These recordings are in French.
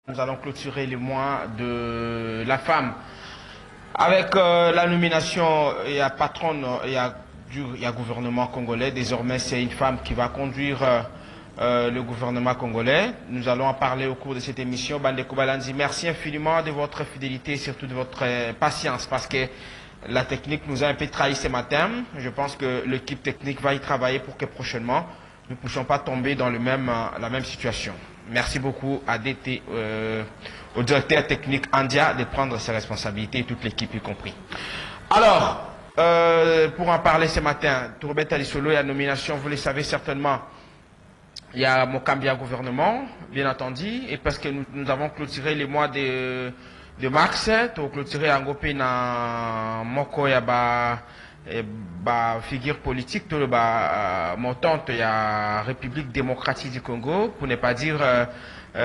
Nous allons clôturer les mois de la femme. Avec la nomination, il y a patronne, il y a gouvernement congolais. Désormais, c'est une femme qui va conduire le gouvernement congolais. Nous allons en parler au cours de cette émission. Bandeko Balanzi, merci infiniment de votre fidélité et surtout de votre patience, parce que la technique nous a un peu trahi ce matin. Je pense que l'équipe technique va y travailler pour que prochainement, nous ne puissions pas tomber dans la même situation. Merci beaucoup à DT, au directeur technique Andia de prendre ses responsabilités et toute l'équipe y compris. Alors, pour en parler ce matin, Tourbet Alisolo et la nomination, vous le savez certainement, il y a Mokambia gouvernement, bien entendu, et parce que nous avons clôturé les mois de mars, nous avons clôturé Angopé dans Moko Yaba. Figure politique, tout le montante, il y a République démocratique du Congo, pour ne pas dire il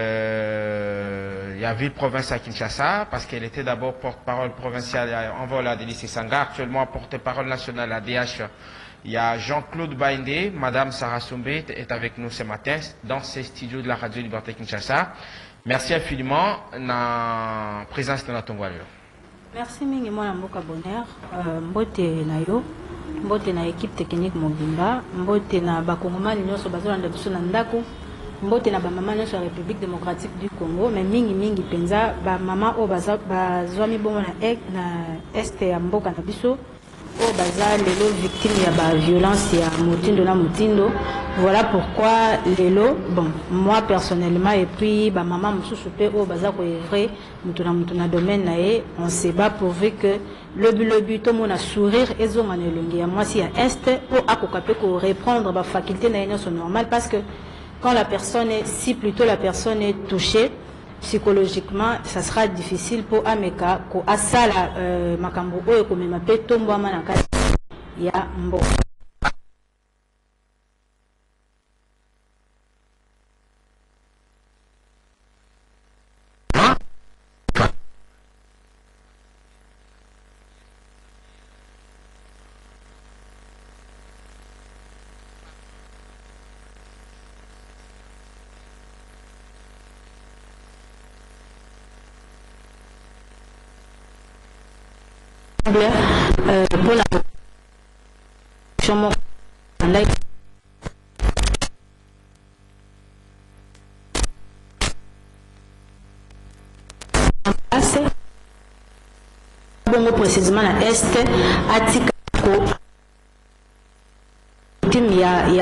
y a ville-province à Kinshasa, parce qu'elle était d'abord porte-parole provinciale en vol à Délice Sanga, actuellement porte-parole nationale à DH. Il y a Jean-Claude Baindé, Madame Sarah Sombé est avec nous ce matin dans ces studios de la Radio Liberté Kinshasa. Merci infiniment na présence de notre Tongwalio. Merci mingi mwana mboka bonheur, mbote na yo, mbote na équipe technique mobimba, mbote na bakongomani nyonso bazolanda biso na ndako, mbote na bamama nyonso ya République démocratique du Congo, mais mingi penza bamama o bazwami bongo na este ya mboka na biso, o baza lelo victime ya ba violence ya motindo na motindo. Voilà pourquoi lelo, bon, moi personnellement et puis ba maman mususu pe o baza ko evrer mutuna domaine nae, on se bat pour que le but tout mon a sourire et zonga ne longi. Moi si à est pour akokape ko reprendre ba faculté na ino sont normal, parce que quand la personne est, si plutôt la personne est touchée psychologiquement, ça sera difficile pour ameka ko asala makambo oyo ko mema pe tombo manaka ya mbo. Pour la bon, précisément la Est, Atikako, il y a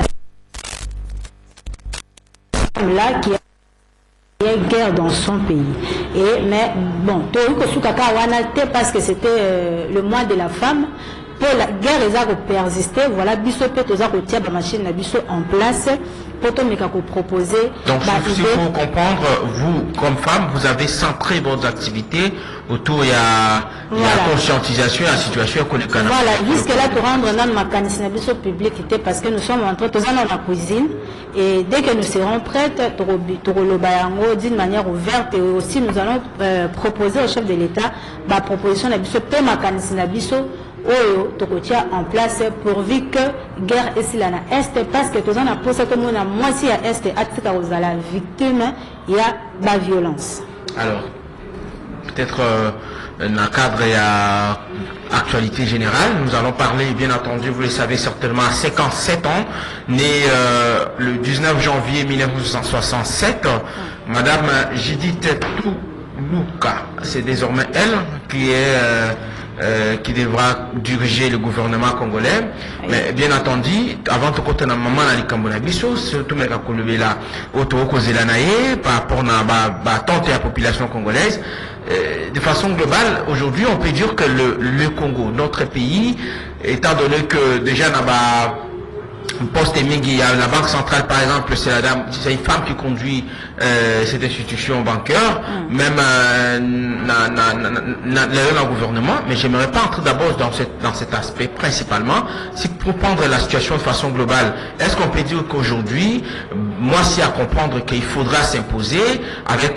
là qui a guerre dans son pays. Mais bon, parce que c'était le mois de la femme, pour la guerre a persisté, voilà, Bissopé a la machine en place, pour proposer. Donc, il faut comprendre, vous, comme femme, vous avez centré vos activités autour de la conscientisation et la situation qu'on est. Voilà, jusque-là, pour rendre notre mécanisme public, parce que nous sommes en train de dans la cuisine, et dès que nous serons prêtes, d'une manière ouverte, et aussi nous allons proposer au chef de l'État la proposition de la mécanisme oyo tokotia en place pourvu que guerre est là na est, parce que tous on a posé comme on a moitié à est atika ozala victime il y a la violence. Alors peut-être dans le cadre de actualité générale, nous allons parler, bien entendu, vous le savez certainement, à 57 ans, né le 19 janvier 1967, Madame Judith Toulouka, c'est désormais elle qui est qui devra diriger le gouvernement congolais. Mais bien entendu, avant de côté na maman na likambona biso, surtout mais ka kolobe la auto kozela naé par rapport na ba tante la population congolaise. De façon globale, aujourd'hui, on peut dire que le Congo, notre pays, étant donné que déjà na ba poste il y a la banque centrale par exemple, c'est une femme qui conduit cette institution bancaire, même dans le gouvernement, mais j'aimerais pas entrer d'abord dans cet aspect principalement, c'est pour prendre la situation de façon globale. Est-ce qu'on peut dire qu'aujourd'hui, moi, c'est à comprendre qu'il faudra s'imposer avec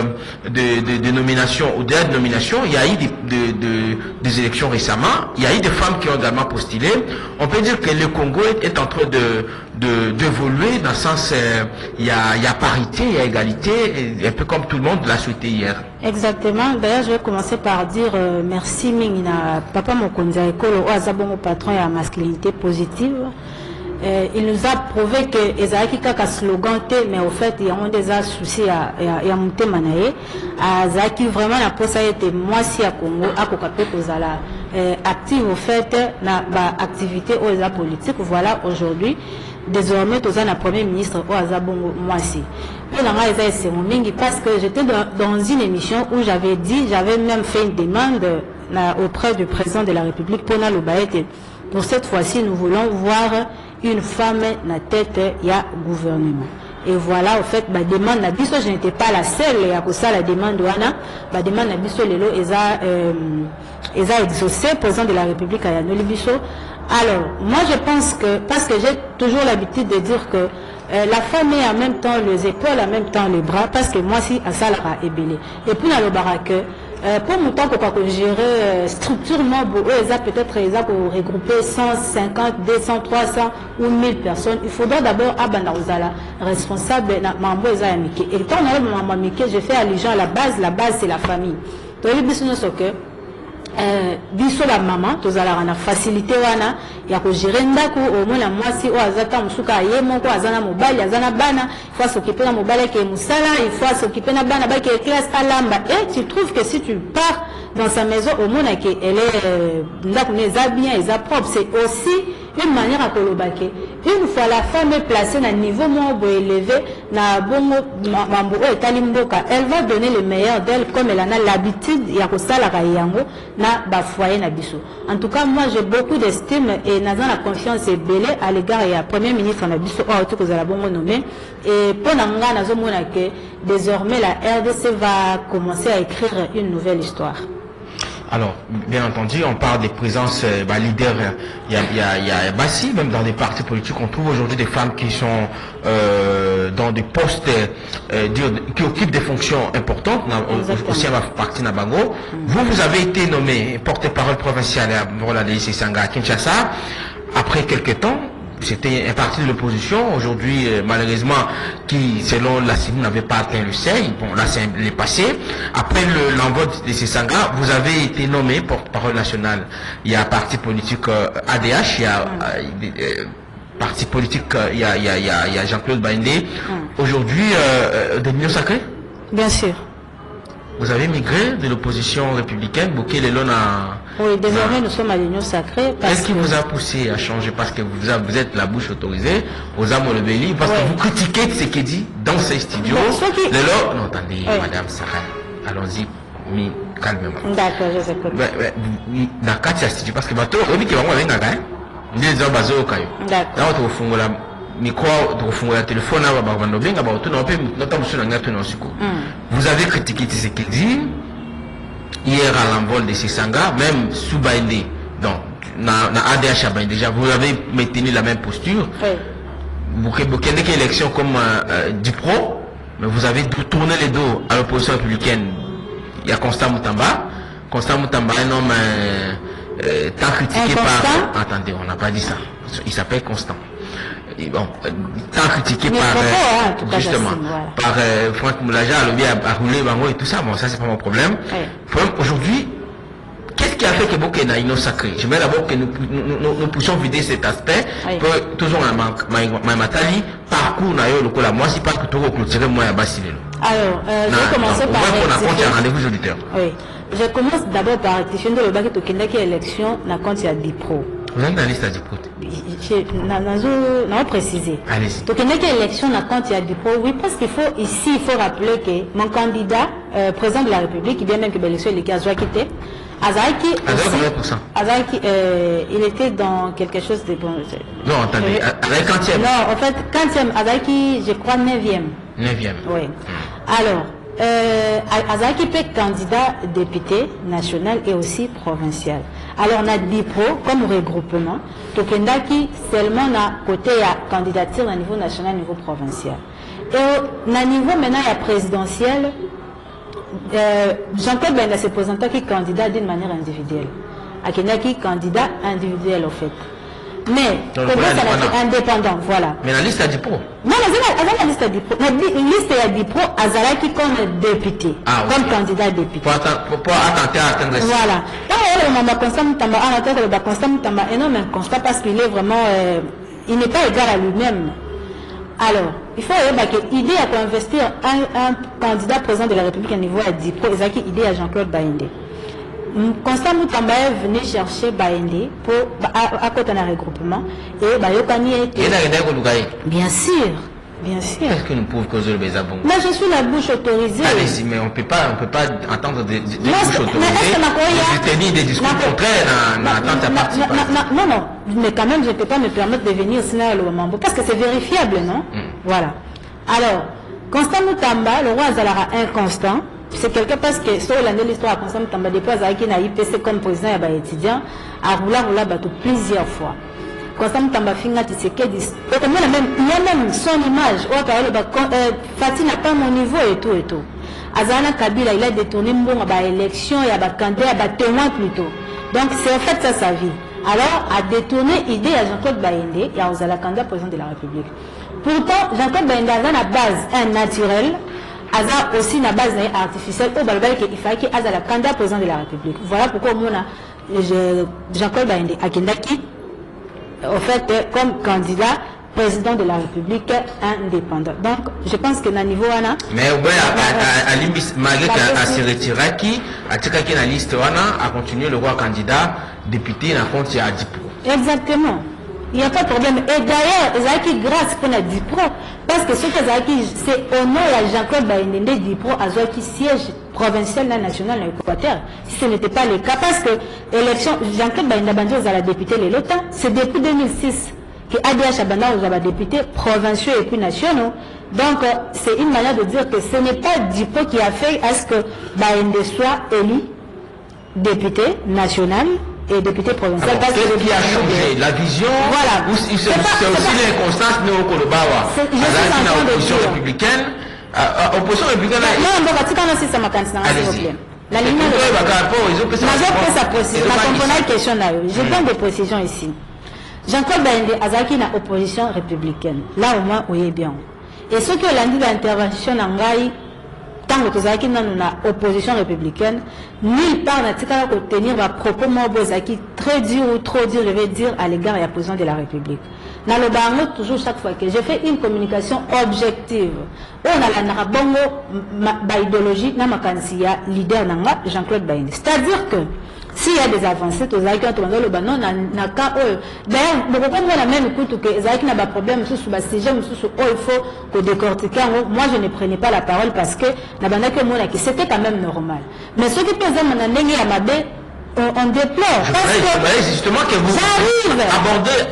des nominations ou des nominations. Il y a eu des élections récemment. Il y a eu des femmes qui ont également postulé. On peut dire que le Congo est en train d'évoluer dans le sens il y a parité, il y a égalité, un peu comme tout le monde l'a souhaité hier. Exactement. D'ailleurs, je vais commencer par dire merci Mingina Papa Mokonza Ekolo Oazabongo patron et à masculinité positive. Il nous a prouvé que Ezaki Kaka slogan te, mais au fait il y a des soucis à monter manaye. Ezaki vraiment la poste a été moi si à Congo à Kokapé Kozala active au fait na activité aux politique. Voilà aujourd'hui. Désormais, tu as la première ministre au Azabongo Mwasi. Parce que j'étais dans une émission où j'avais même fait une demande auprès du président de la République, Pona Lobaete. Pour cette fois-ci, nous voulons voir une femme na tête ya gouvernement. Et voilà, au fait, ma demande na biso, je n'étais pas la seule à cause la demande wana. Ma demande na biso lelo eza exaucé, président de la République à Yanoli Biso. Alors, moi je pense que, parce que j'ai toujours l'habitude de dire que la femme est en même temps les épaules, en même temps les bras, parce que moi si à ça la ébélé. Et puis dans le barak, pour mon temps qu'on gérer structurellement, peut-être regrouper 150, 200, 300 ou 1000 personnes. Il faudra d'abord Abanauzala, responsable de Mambo Eza Yamike. Et quand on a Mambo Yamike, je fais allusion à la base c'est la famille. Donc, il y biso la maman tozala na facilité wana ya ko gérer ndako au moins la mwasi o azata musuka yemo ko azana mobali azana bana il faut s'occuper na mobali ke musala il faut s'occuper na bana ba ke classe alamba et tu trouves que si tu pars dans sa maison au moins que elle est ndako neza bien eza propre c'est aussi une manière à kolobake une fois la femme est placée à un niveau moins élevé na bongo mambo etali mboka elle va donner le meilleur d'elle comme elle en a l'habitude ya ko sala ka yango na ba foyer na biso. En tout cas moi j'ai beaucoup d'estime et n'a la confiance belé à l'égard ya premier ministre na biso o to kozala bongo nommé et pour nanga nazo mona que désormais la RDC va commencer à écrire une nouvelle histoire. Alors, bien entendu, on parle des présences leaders. Il y a Bassi, même dans des partis politiques, on trouve aujourd'hui des femmes qui sont dans des postes, qui occupent des fonctions importantes, aussi à ma partie Nabango. Vous avez été nommé porte-parole provincial à l'ADC Sanga à Kinshasa. Après quelques temps, c'était un parti de l'opposition, aujourd'hui malheureusement qui selon la CINI n'avait pas atteint le seuil, bon là c'est passé. Après l'envoi de ces sangas, vous avez été nommé porte-parole national. Il y a un parti politique ADH, il y a parti politique, il y a Jean-Claude Baindé. Aujourd'hui, de l'Union sacrée? Bien sûr. Vous avez migré de l'opposition républicaine, Bouquet Lelon à... Oui, désormais nous sommes à l'Union sacrée. Qu'est-ce qui vous a poussé à changer? Parce que vous êtes la bouche autorisée aux âmes le béli, parce que vous critiquez ce qui est dit dans ces studios. Lelon, non, attendez, Madame Sarah, allons-y, calmement. D'accord, je sais pas. Dans 4 studios, parce que bateau, on dit qu'il va y avoir un d'accord. Micro de téléphone vous avez critiqué ce qu'il dit hier à l'envol de ces sangas, même sous Baindé, donc na ADH à déjà vous avez maintenu la même posture. Vous avez une élection comme Dupro, mais vous avez tourné les dos à l'opposition républicaine. Il y a Constant Moutamba, un homme tant critiqué par... Attendez, on n'a pas dit ça. Il s'appelle Constant. Bon, tant critiqué par justement par Franck Moulaja, a roulé Bango et tout ça, bon ça c'est pas mon problème. Aujourd'hui, qu'est-ce qui a fait que Bokena est non sacré? Je vais d'abord que nous puissions vider cet aspect pour toujours ma matali parcours na yo lokola moi si pas que tout clôturer moi à Basilelo. Alors, je vais commencer par rendez-vous auditeurs. Oui. Je commence d'abord par rectifier le bac de Kenda qui est élection na compte ya Dipro. Vous êtes dans la liste à Dipro? Non, préciser. Allez-y. Donc, il y a élection à compte à Dipro. Oui, parce qu'il faut ici, il faut rappeler que mon candidat, président de la République, bien même que l'élection est a quitté, Azaki, il était dans quelque chose de bon. Non, attendez, avec quantième? Non, en fait, quantième, Azaki, je crois 9e. 9e. Oui. Alors, Azaki peut candidat député national et aussi provincial. Alors on a DIPRO comme regroupement, Tokendaki seulement na côté à candidature au niveau national, au niveau provincial. Et na niveau maintenant à présidentiel, Jean-Claude Bainda se présentait qui candidat d'une manière individuelle. Akendaki candidat individuel au fait. Mais, comment ça va indépendant, voilà. Mais la liste a DIPRO. Non, la liste a DIPRO. La liste a DIPRO, Azalaki comme député, comme candidat député. Pour attenter à atteindre ça. Voilà. On a constat Moutamba, on attend le constat Moutamba énorme, un constat parce qu'il est vraiment, il n'est pas égal à lui-même. Alors, il faut que l'idée à investir un candidat président de la République à niveau à DIPRO, Ezaki idée à Jean-Claude Baïndé. Constant Moutamba venait chercher Baïndé pour à côté d'un regroupement et Bayokani était. Bien sûr. Bien sûr. Est-ce que nous pouvons causer le Bézabon? Mais je suis la bouche autorisée. Allez-y, mais on ne peut pas entendre des bouches autorisées. Je tenir des discours contraires dans ta participation. Non, mais quand même, je ne peux pas me permettre de venir sinon le Mambo parce que c'est vérifiable, non? Voilà. Alors, Constant Moutamba, le roi Azalara inconstant, c'est quelqu'un parce que sur l'année de l'histoire, Constant Moutamba, depuis Azaki n'a IPC comme président et étudiant, a roulé bateau plusieurs fois. Constant Moutamba Finga Tshisekedi, il y a même son image, Fatih n'a pas mon niveau et tout et tout. Azana Kabila, il a détourné mon élection, il y a des candidats, il y a des témoins plutôt. Donc c'est en fait ça sa vie. Alors, a détourné l'idée à Jean-Claude Baïndé et à Ozala candidat président de la République. Pourtant, Jean-Claude Baïndé a la base un naturel, a aussi une base artificielle, au Balbal qu'il fallait qu'il ait la candidat président de la République. Voilà pourquoi Jean-Claude Baïndé a Kendaki, au fait, comme candidat président de la République indépendant. Donc, je pense que dans le niveau Wana. Mais malgré qu'à se retirer, qui a tiré la liste Wana, a continué le roi candidat député dans le compte à DIPRO. Exactement. Il n'y a pas de problème. Et d'ailleurs, Zaki grâce pour la DIPRO, parce que ce que Zaki, c'est au nom de Jean-Claude Baïndé DIPRO, à Zaki siège provincial national dans l'Équateur. Si ce n'était pas le cas, parce que l'élection, Jean-Claude Baïndé à la députée les Lota, c'est depuis 2006 que ADH Abanda aux députés provinciaux et puis nationaux. Donc, c'est une manière de dire que ce n'est pas DIPRO qui a fait à ce que Baïndé soit élu député national et député provincial. Alors, qu'est-ce qui a changé? La vision? Voilà. C'est aussi l'inconstance néo-Kolobawa. Je suis en train de opposition républicaine. Opposition républicaine. Non, on va dire qu'on a c'est ma candidature. La ligne je donne des précisions ici. Jean-Claude Baïndé Azaki na opposition républicaine. Là au moins, oui, bien. Et ce que l'on dit d'intervention en Gaï, tant que Azaki n'a une opposition républicaine, nulle part n'a tika tenir ma propos moi Bozaki très dur ou trop dur, je vais dire, à l'égard de la président de la République. Dans le bango, toujours chaque fois que je fais une communication objective, on a la narabongo, ma idéologie, n'a ma candidat leader nanga Jean-Claude Baïndé. C'est-à-dire que s'il y a des avancées, tu as le banon, d'ailleurs, beaucoup la même écoute que Zaki n'a pas de problème, il faut que décortiquer. Moi, je ne prenais pas la parole parce que c'était quand même normal. Mais ce qui peut être on déplore. Justement que vous abordez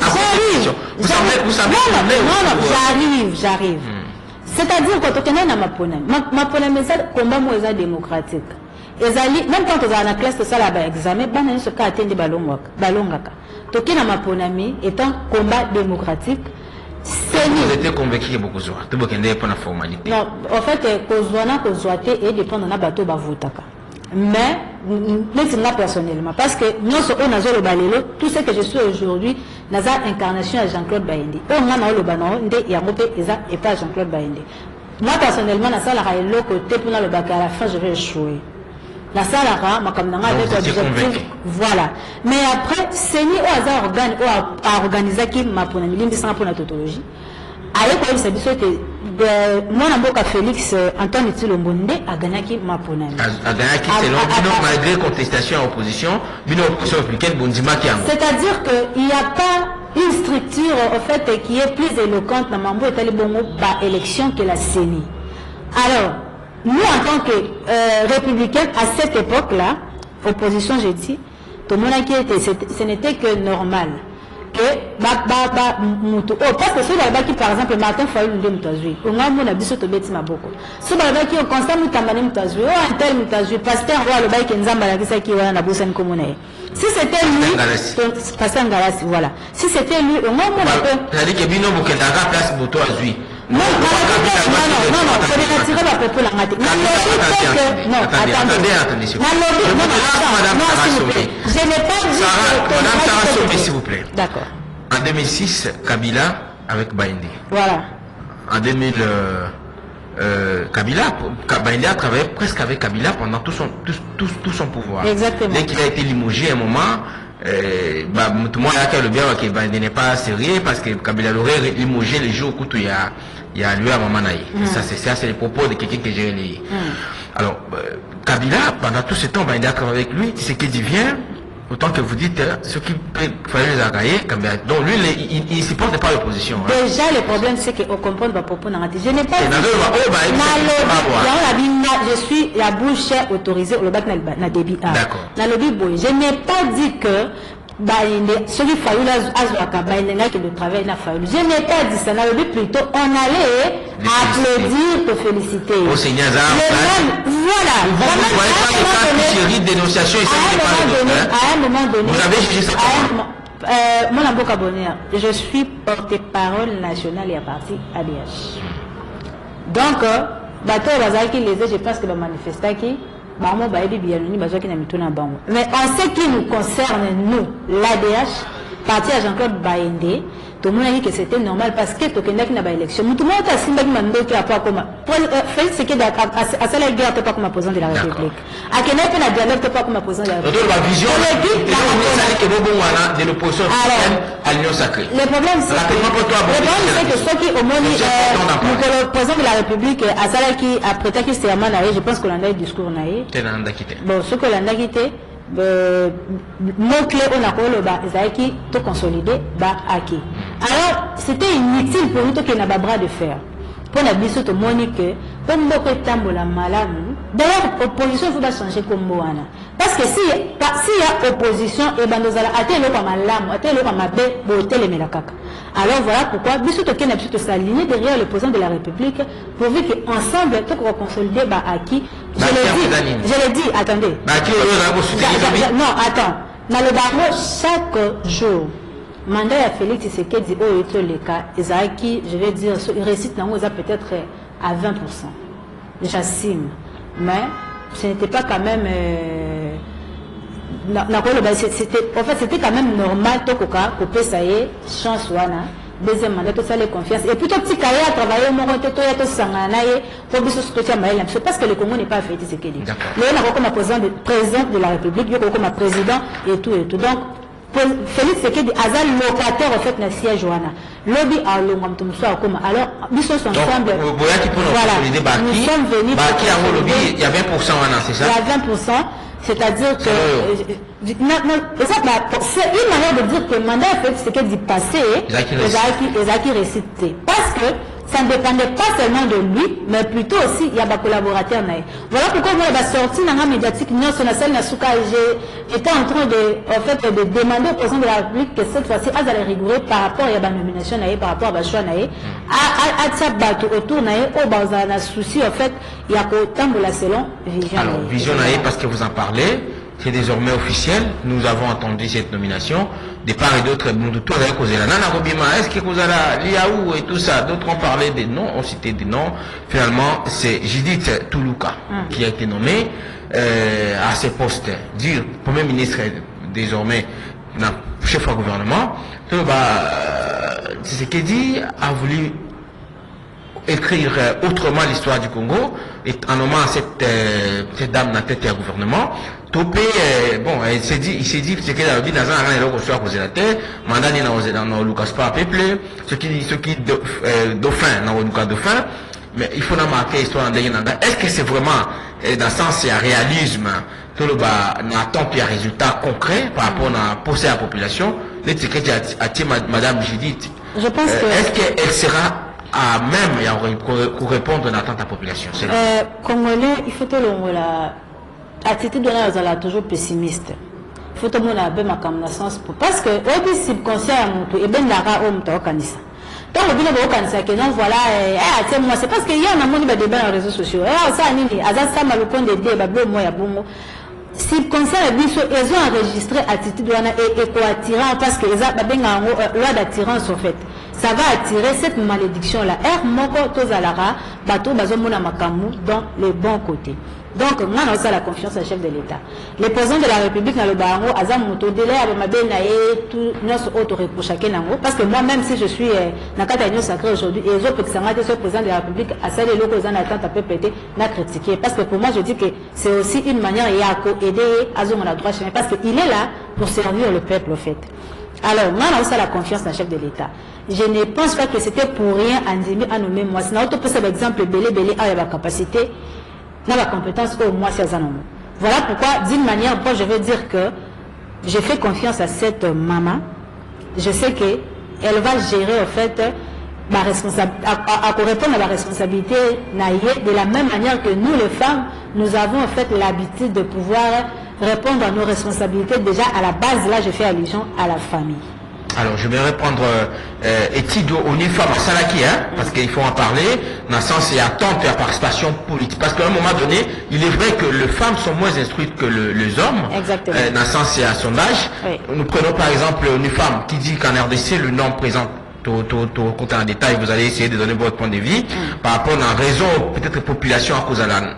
j'arrive. C'est-à-dire que tu as ma polémique, combat moi démocratique. Même quand on a la classe de ça là-bas, examen, on se cas atteindre balongaka. Toki na maponami étant combat démocratique. Vous étiez convaincu que beaucoup de gens, tout le monde pour la formalité. Non, en fait, kozwana kozwate et dépendre na bateau bavotaka. Mais, moi personnellement, parce que nous on a le balelo, tout ce que je suis aujourd'hui, n'a incarnation à Jean-Claude Baïndé. On a le banon, et et pas Jean-Claude Baïndé. Moi personnellement, na salle à l'autre côté pour le bac à la fin, je vais échouer. La salle avec objectif. Voilà. Mais après, c'est ni au hasard à organiser qui m'a pour la tautologie. Avec quoi il s'est dit que mon amboka Félix Antoine Tsulombonde a gagné qui m'a pour a gagné qui selon malgré contestation à opposition, une opposition républicaine Bondima qui a. C'est-à-dire qu'il n'y a pas une structure en fait qui est plus éloquente dans Mambo et Talibongo par élection que la CENI. Alors, nous, en tant que républicains, à cette époque-là, opposition, j'ai dit, tout le monde ce n'était que normal. muto oh parce que ceux là qui par exemple Martin Fayulu nde mutazui onga mona biso to beti maboko so ba qui au constant mutambane mutazui oh un tel mutazui pasteur roi le bail que nzamba la kisa ki wana na bosani komona si c'était lui pasteur Ngalasi voilà si c'était lui onga mona ça dit que bino bokenda ka place boto azui non, c'est de retirer la peuple la matin. Non, attendez. Je n'ai pas dit Madame Sarah Somé, s'il vous plaît. D'accord. En 2006, Kabila avec Baïndé. Voilà. En 2000, Baïndé a travaillé presque avec Kabila pendant tout son pouvoir. Exactement. Dès qu'il a été limogé à un moment, tout le monde a le bien que Baïndé n'est pas sérieux parce que Kabila l'aurait limogé les jours où il y a lieu à Mamanaï. Ça, c'est les propos de quelqu'un que j'ai lu. Alors, Kabila, pendant tout ce temps, Baïndé a travaillé avec lui. Ce qui vient, autant que vous dites, ce qui fallait les agréer, donc lui, il ne supporte pas l'opposition. Déjà, le problème, c'est qu'on comprend pas propos narratif. Je n'ai pas dit. Je suis la bouche autorisée au bac na débit. D'accord. Je n'ai pas dit que ce qu'il fallait que le travail n'a fallu. Je n'ai pas dit ça. Plutôt, on allait applaudir, te féliciter. Au Seigneur, voilà. À un moment donné, vous avez jugé ça mon Amboka Bonheur, je suis porte-parole nationale et à parti ADH. Donc, je pense que le manifestant qui mais en ce qui nous concerne, nous, l'ADH, parti à Jean-Claude Baïndé, tout le monde a dit que c'était normal parce que tout le monde a une élection. Tout le monde a dit que Félix Tshisekedi a cela guerre pas comme président de la République. À quel point la dialogue pas comme président de la République. La vision de l'opposition à l'Union sacrée. Le problème c'est que ceux qui au moins le président de la République à cela qui a prêté qui c'est Amana, je pense que l'on a eu discours naïf. Bon, ce que l'on a quitté. Mot-clé on a collé tout consolidé acquis. Alors c'était inutile pour nous qu'il n'a pas bras de fer pour la biso to monique pour beaucoup de temps la malamu d'ailleurs opposition faut pas changer comme moana parce que si y a opposition et ben nous allons atteindre comme malamu atteindre comme mabe boter les melakaka. Alors voilà pourquoi biso to ken biso to s'aligner derrière le président de la République pour voir qu'ensemble tout qu'on consolider acquis. Je l'ai dit, attendez. Non, attends. Dans le barreau, chaque jour, mandat à Félix Tshisekedi dit, oh, il le cas, Ezaki, je vais dire, il récite peut-être à 20%. J'assume. Mais ce n'était pas quand même. En fait, c'était quand même normal, Tokoka, que ça y est, chance, wana. Deuxième mandat, tout ça, les confiances. Et plutôt petit carrière à travailler, mon côté, tout y a sanganaye, pour que ce soit parce que le Congo n'est pas fait, c'est ce qu'il dit. Le on a comme président de la République, il y a comme président et tout et tout. Donc, Félix Tshisekedi, Azal locataire en fait, na siège wana. Lobby à l'ongam tout ça comme alors, nous sommes ensemble. Voilà. Nous sommes venus. Il y a 20% wana, c'est ça? Il y a 20%. C'est-à-dire que c'est une manière de dire que le mandat c'est que d'y passer Ezaki récité. Parce que ça ne dépendait pas seulement de lui, mais plutôt aussi il y a des collaborateurs. Voilà pourquoi moi la sortie dans la médiatique, j'étais en train de demander au président de la République que cette fois-ci, à la rigoureux par rapport à la nomination, par rapport à la choix, à Tchabato autour, au dans souci, en fait, il y a autant de la selon vision. Alors, vision, parce que vous en parlez, c'est désormais officiel. Nous avons entendu cette nomination. De part et d'autre, est-ce que vous avez Liaou et tout ça, d'autres ont parlé des noms, ont cité des noms. Finalement, c'est Judith Toulouka qui a été nommée à ce poste. Dire Premier ministre désormais, chef du gouvernement, c'est ce qu'il dit, a voulu écrire autrement l'histoire du Congo et en nommant cette dame dans la tête du gouvernement. Topé, bon, il s'est dit, ce qu'il a dit dans un an, il a reçu à cause de la terre, mandat dans Lucas pas peuplé, ce qui dauphin, dans Lucas dauphin, mais il faut marquer l'histoire de Nanga. Est-ce que c'est vraiment, dans le sens, il y a réalisme, que le bas, n'attend qu'il y a un résultat concret par rapport à poser à la population, les secrétaires à Madame Judith. Je pense que. Est-ce qu'elle sera à même pour répondre à l'attente de la population? Congolais, il faut que l'on la attitude de là, toujours pessimiste. faut tout le monde a bien ma connaissance parce que au dit subconscient à mon et ben la ra homme to kanisa donc au bien au kanisa que non voilà tiens moi c'est parce qu'il y a un monde débat dans les réseaux sociaux ça nini aza ça mal compte de débat moi ya bongo subconscient et biso ils ont enregistré attitude wana et attirant parce que ils a benga loi d'attirance en fait ça va attirer cette malédiction là moko tozalara bato bazomona makamu dans le bon côté. Donc, moi, on a la confiance au chef de l'État. Le président de la République, dans le Baron, Azam Moutodele, avec ma belle tout notre autre reproche à Kenango, parce que moi-même, si je suis Nakata Union Sacrée aujourd'hui, et les autres qui sont le président de la République, à celle de l'autre, en attente à PPT, n'a critiqué. Parce que pour moi, je dis que c'est aussi une manière, il y a aider Azom à droit chemin, parce qu'il est là pour servir le peuple, au fait. Alors, moi, on a la confiance dans le chef de l'État. Je ne pense pas que c'était pour rien à nommer moi. Sinon, on peut faire exemple, belé, à la capacité. Dans la compétence au moins c'est un. Voilà pourquoi d'une manière moi je veux dire que j'ai fait confiance à cette maman. Je sais que elle va gérer en fait ma responsabilité à répondre à la responsabilité de la même manière que nous les femmes nous avons en fait l'habitude de pouvoir répondre à nos responsabilités déjà à la base. Là je fais allusion à la famille. Alors, je vais répondre étude au femme à Salaki, hein, parce qu'il faut en parler, dans le sens il y a tant de participation politique. Parce qu'à un moment donné, il est vrai que les femmes sont moins instruites que les hommes. Exactement. Dans le sens il y a un sondage. Oui. Nous prenons par exemple une femme qui dit qu'en RDC, le nombre présent compte en détail, vous allez essayer de donner votre point de vue par rapport à un réseau, peut-être population à cause de la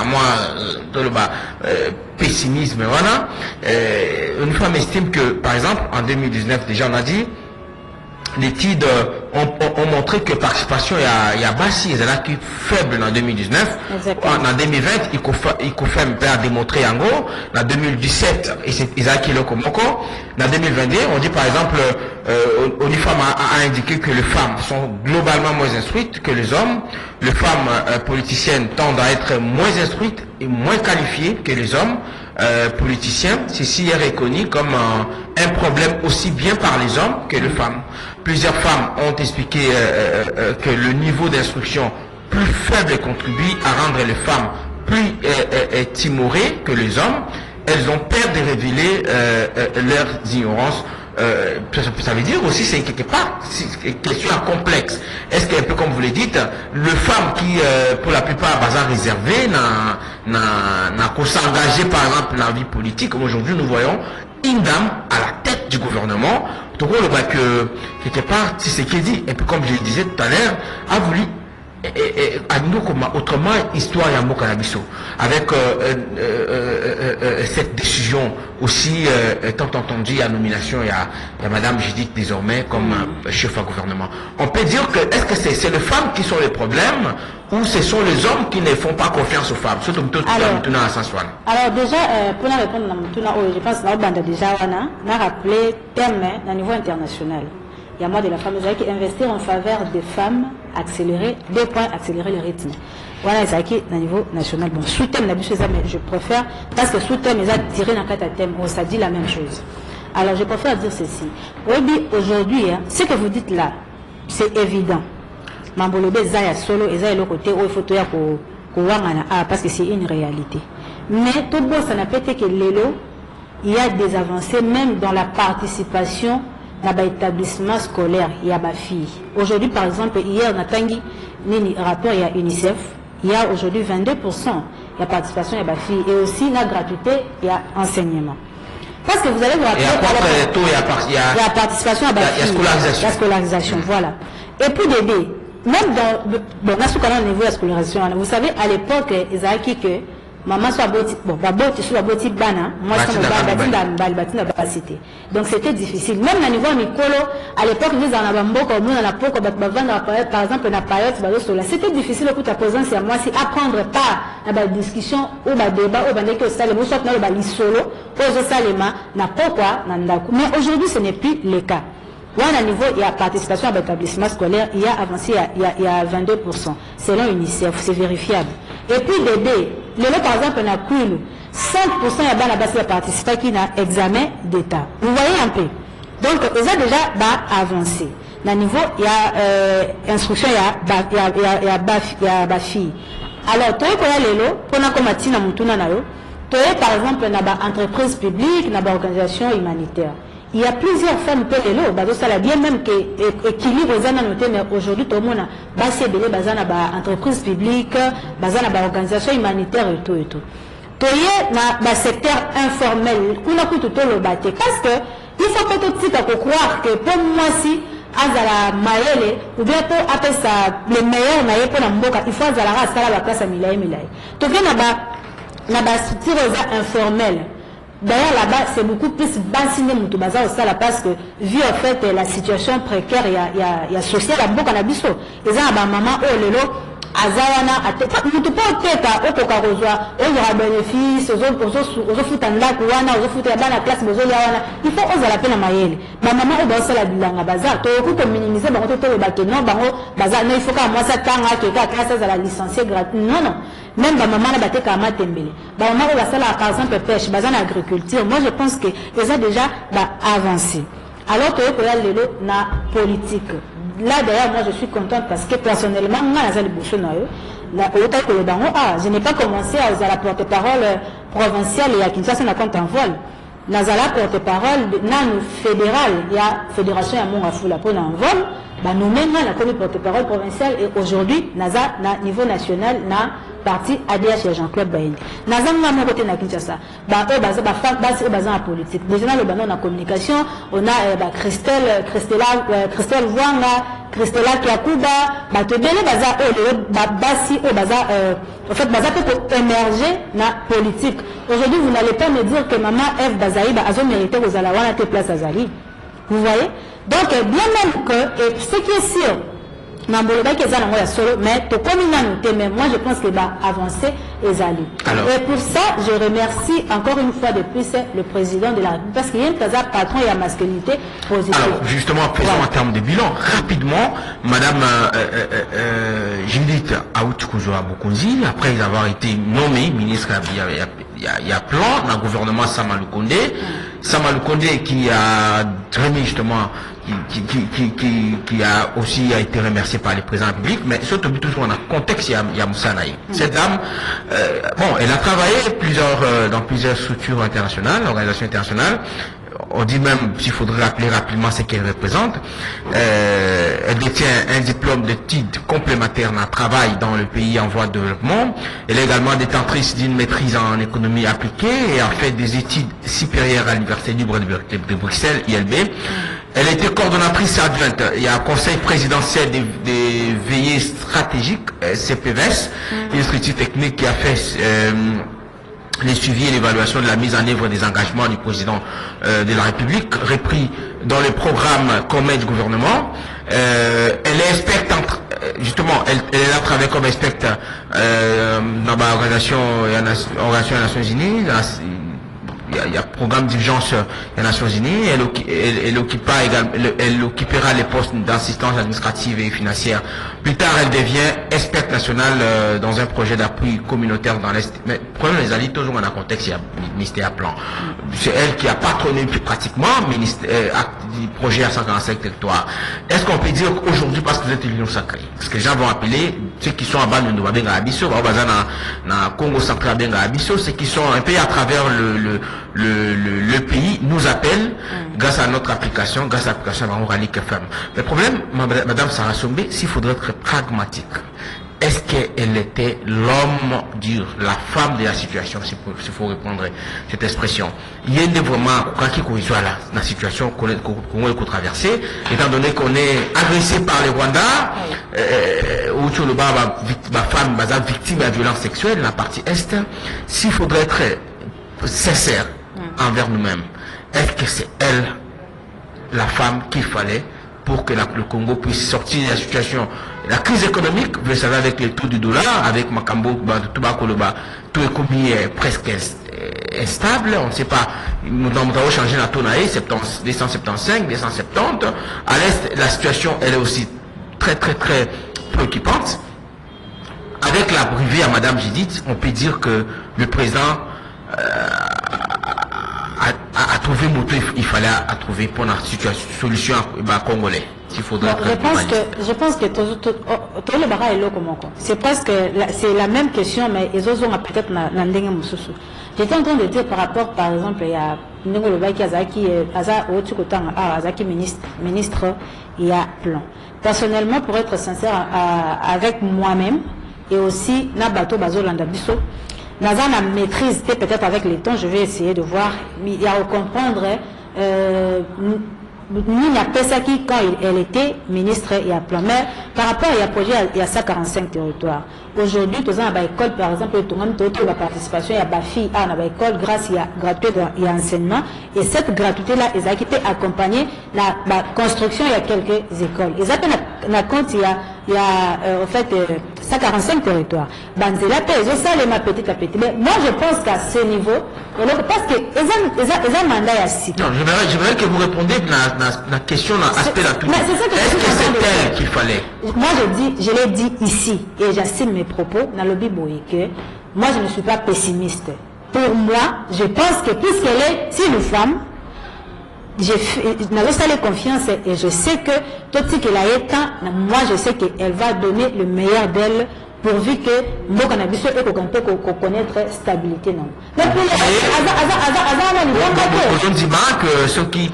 pessimisme, voilà. Une femme estime que, par exemple, en 2019, déjà on a dit, l'étude ont montré que participation il y a bassi, il y a qui faible en 2019. En 2020, il confirme à démontrer en gros. En 2017, il y a qui le comoko. En 2022, on dit par exemple, Unifam a indiqué que les femmes sont globalement moins instruites que les hommes. Les femmes politiciennes tendent à être moins instruites et moins qualifiées que les hommes. Politiciens, ceci est reconnu comme un problème aussi bien par les hommes que les femmes. Plusieurs femmes ont expliqué que le niveau d'instruction plus faible contribue à rendre les femmes plus timorées que les hommes. Elles ont peur de révéler leurs ignorances. Ça veut dire aussi c'est quelque part une question complexe. Est-ce qu'un peu comme vous le dites, les femmes qui pour la plupart bazar réservées n'a qu'à s'engager par exemple dans la vie politique, comme aujourd'hui nous voyons une dame à la tête du gouvernement, donc on voit que quelque part c'est ce qu'il dit, et puis comme je le disais tout à l'heure, a voulu à nous comme autrement histoire Yambo Canabiso avec cette décision aussi tant entendu à nomination il y a Madame Judith désormais comme chef du gouvernement. On peut dire que est-ce que c'est les femmes qui sont les problèmes ou ce sont les hommes qui ne font pas confiance aux femmes surtout alors déjà pour la répondre je pense que déjà on a rappelé terme au niveau international. Il y a moi de la femme qui investir en faveur des femmes, accélérer le rythme. Voilà, c'est qui au niveau national. Bon, sous thème, mais je préfère, parce que sous thème, ils ont tiré dans quatre thèmes, ça dit la même chose. Alors, je préfère dire ceci. Aujourd'hui, ce que vous dites là, c'est évident. Mambolobe, Zaya solo, et Zaya le côté où il faut parce que c'est une réalité. Mais tout beau, ça n'a pas été que l'élo, il y a des avancées, même dans la participation dans l'établissement scolaire, il y a ma fille. Aujourd'hui, par exemple, hier, on a tangi rapport, il y a UNICEF, il y a aujourd'hui 22%, il y a participation, il y a ma fille, et aussi la gratuité, il y a enseignement. Parce que vous allez vous rappeler, il y a participation à ma fille, il y a scolarisation, voilà. Et puis bébé, même dans, bon, on a ce niveau de scolarisation, vous savez, à l'époque, ils ont acquis que maman soit boti, bon, baboti soit boti bana, moi je suis cité. Donc c'était difficile. Même au niveau Mikolo, à l'époque, nous en avons beaucoup, nous en avons beaucoup, par exemple, on a parlé de c'était difficile pour ta présence et à moi, c'est apprendre pas la discussion ou la débat ou la que ça, le mot soit dans le solo, aux salema, n'a pas quoi, mais aujourd'hui, ce n'est plus le cas. Là, à niveau, il y a participation à l'établissement scolaire, il y a avancé, il y a 22%. Selon UNICEF, c'est vérifiable. Et puis, bébé, par exemple, on a cool, 5% il y a la base de participation qui n'a examen d'État. Vous voyez un peu. Donc, ils ont déjà avancé. Dans le niveau, il y a instruction, il y a fille. Alors, toi, il y a l'élo, pour nous, comme Tina Moutuna, par exemple, dans l'entreprise publique, dans l'organisation humanitaire. Il y a plusieurs femmes qui sont ça bien même que équilibre noté, mais aujourd'hui tout le monde a entreprise publique, dans l'organisation humanitaire et tout et tout. Dans le secteur informel, parce que il faut peut-être croire que pour moi si azala maele ou bien pour appeler ça le meilleur maele pour la il faut azala rasta la place à milai. Donc na ba structure informelle. D'ailleurs là-bas c'est beaucoup plus bassiné mutu baza au sala parce que vu en fait la situation précaire il y a social à beaucoup na biso. Les gens ba maman oh lelo azawana ateka mutu pas teka okoka kozwa oza bénéfice ozo futa ndako wana ozo futa bana classe bezo ya wana il faut oza la peine mayele ba maman o ba sala bilanga baza to ko minimiser bango to ba ke non bango baza non il faut ka moi ça tanga ke ka classe za la licencier gratuit non même ba maman na bateka matembele ba maman o ba sala par exemple pêche baza na agriculture moi je pense que déjà avancé alors que ko ya lelo na politique. Là d'ailleurs moi je suis contente parce que personnellement je n'ai pas commencé à la porte-parole provinciale et à Kinshasa na compte en vol. Nazala porte-parole nan fédéral, il y a fédération à Mongafula pour en vol, nous même la commis porte-parole provinciale et aujourd'hui naza na niveau national na parti ADH et Jean-Claude Baïni. Naza na mon côté na Kinshasa. En politique. Déjà le banon en communication, on a Christelle Wanga, Christella Kiakuba, te donner baza basi baza en fait baza pour émerger na politique. Aujourd'hui vous n'allez pas me dire que maman F Bazaï a mérité aux alawana te place Azali. Vous voyez? Donc bien même que ce qui est sûr mais moi je pense qu'il va avancer et Zali. Et pour ça, je remercie encore une fois de plus le président de la République parce qu'il y a un patron et la masculinité positive. Alors justement, faisons en termes de bilan, rapidement, Madame Judith Aoutkouzoa Bokonzi, après avoir été nommée ministre, il y a plan dans le gouvernement Sama Lukonde. Sama Lukonde qui a remis justement qui a aussi été remercié par les présidents publics, mais surtout toujours dans le contexte il y a Moussa Naïm. Cette dame, elle a travaillé dans plusieurs structures internationales, organisations internationales. On dit même, s'il faudrait rappeler rapidement ce qu'elle représente, elle détient un diplôme d'études complémentaires en travail dans le pays en voie de développement. Elle est également détentrice d'une maîtrise en économie appliquée et a fait des études supérieures à l'Université libre de Bruxelles, ILB. Elle était coordonnatrice adjointe. Il y a un conseil présidentiel des veillées stratégiques, CPVS, une structure technique qui a fait les suivis et l'évaluation de la mise en œuvre des engagements du président de la République, repris dans le programme commun du gouvernement. Elle est experte, justement, elle a travaillé comme experte dans l'organisation des Nations Unies. Il y a programme d'urgence des Nations Unies. Elle occupera les postes d'assistance administrative et financière. Plus tard, elle devient experte nationale dans un projet d'appui communautaire dans l'Est. Mais le problème des alliés, toujours dans un contexte, il y a ministère à plan. C'est elle qui a patronné plus pratiquement du projet à 145 territoires. Est-ce qu'on peut dire qu'aujourd'hui, parce que vous êtes l'Union sacrée, parce que les gens vont appeler ceux qui sont à bas de Benga Abisso, dans Congo central Benga Abisso, ceux qui sont un peu à travers le pays nous appelle grâce à notre application, grâce à l'application Ralik FM. Le problème, Madame Sarah Sombe, s'il faudrait être pragmatique, est-ce qu'elle était l'homme dur, la femme de la situation, s'il faut répondre à cette expression? Il y a vraiment là, la situation qu'on est traversée, étant donné qu'on est agressé par les Rwandais, où la femme victime de la violence sexuelle, la partie Est, s'il faudrait être sincère envers nous-mêmes, est-ce que c'est elle, la femme qu'il fallait pour que le Congo puisse sortir de la situation, la crise économique, vous le savez, avec le taux du dollar, avec Makambo, tout est presque instable, on ne sait pas, nous avons changé la taux 275, 270, à l'Est, la situation, elle est aussi très préoccupante. Avec la brivée à Madame Judith, on peut dire que le président a trouver moto, il fallait à trouver pour la solution congolais. S'il faudrait je pense que tout le barrage est là comme quoi. C'est presque c'est la même question, mais ils ont peut-être n'andenge mususu. J'étais en train de dire par rapport, par exemple, il y a Ndongo Lobaki Azaki Azaki ministre, il y a plan. Personnellement, pour être sincère avec moi-même et aussi Nabato Bazolanda Bisso, dans la maîtrise, peut-être avec les temps, je vais essayer de voir, il y a à comprendre, Nina Pesaki, quand elle était ministre, il y a plan. Mais par rapport à projet, il y a 145 territoires. Aujourd'hui, tous les écoles, par exemple, la participation, il y a des filles à l'école grâce à gratuité et enseignement. Et cette gratuité-là, ils ont été accompagnée de la construction, il y a quelques écoles. Ils ont compte, il y a en fait 145 territoires. Banzela, ils ont ça les petit à petit. Mais moi, je pense qu'à ce niveau, parce que ils ont mandat ici. Non, je voudrais que vous répondiez à la question, à l'aspect là tout. Est-ce que c'est elle qu'il fallait? Moi, je l'ai dit ici, et j'assume mes propos dans le Bible, que moi, je ne suis pas pessimiste. Pour moi, je pense que puisqu'elle est, si une femme, n'avais pas confiance et je sais que tout ce qu'elle a été, moi, je sais qu'elle va donner le meilleur d'elle pourvu que moi, qu'on a besoin de connaître stabilité. Non. Mais pour on dit que ceux qui.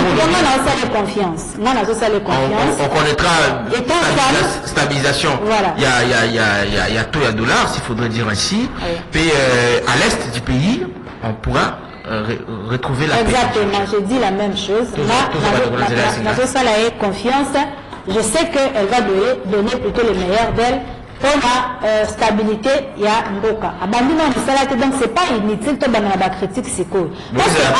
On connaîtra la stabilisation. Voilà. Il y a taux à dollars, s'il faudrait dire ainsi. Oui. Puis à l'est du pays, on pourra retrouver la paix. Exactement, je dis la même chose. Moi, confiance. Je sais qu'elle va donner plutôt le meilleur d'elle. Pour la stabilité, il y a Mboka. Donc, ce n'est pas inutile de faire la critique. C'est quoi? Parce que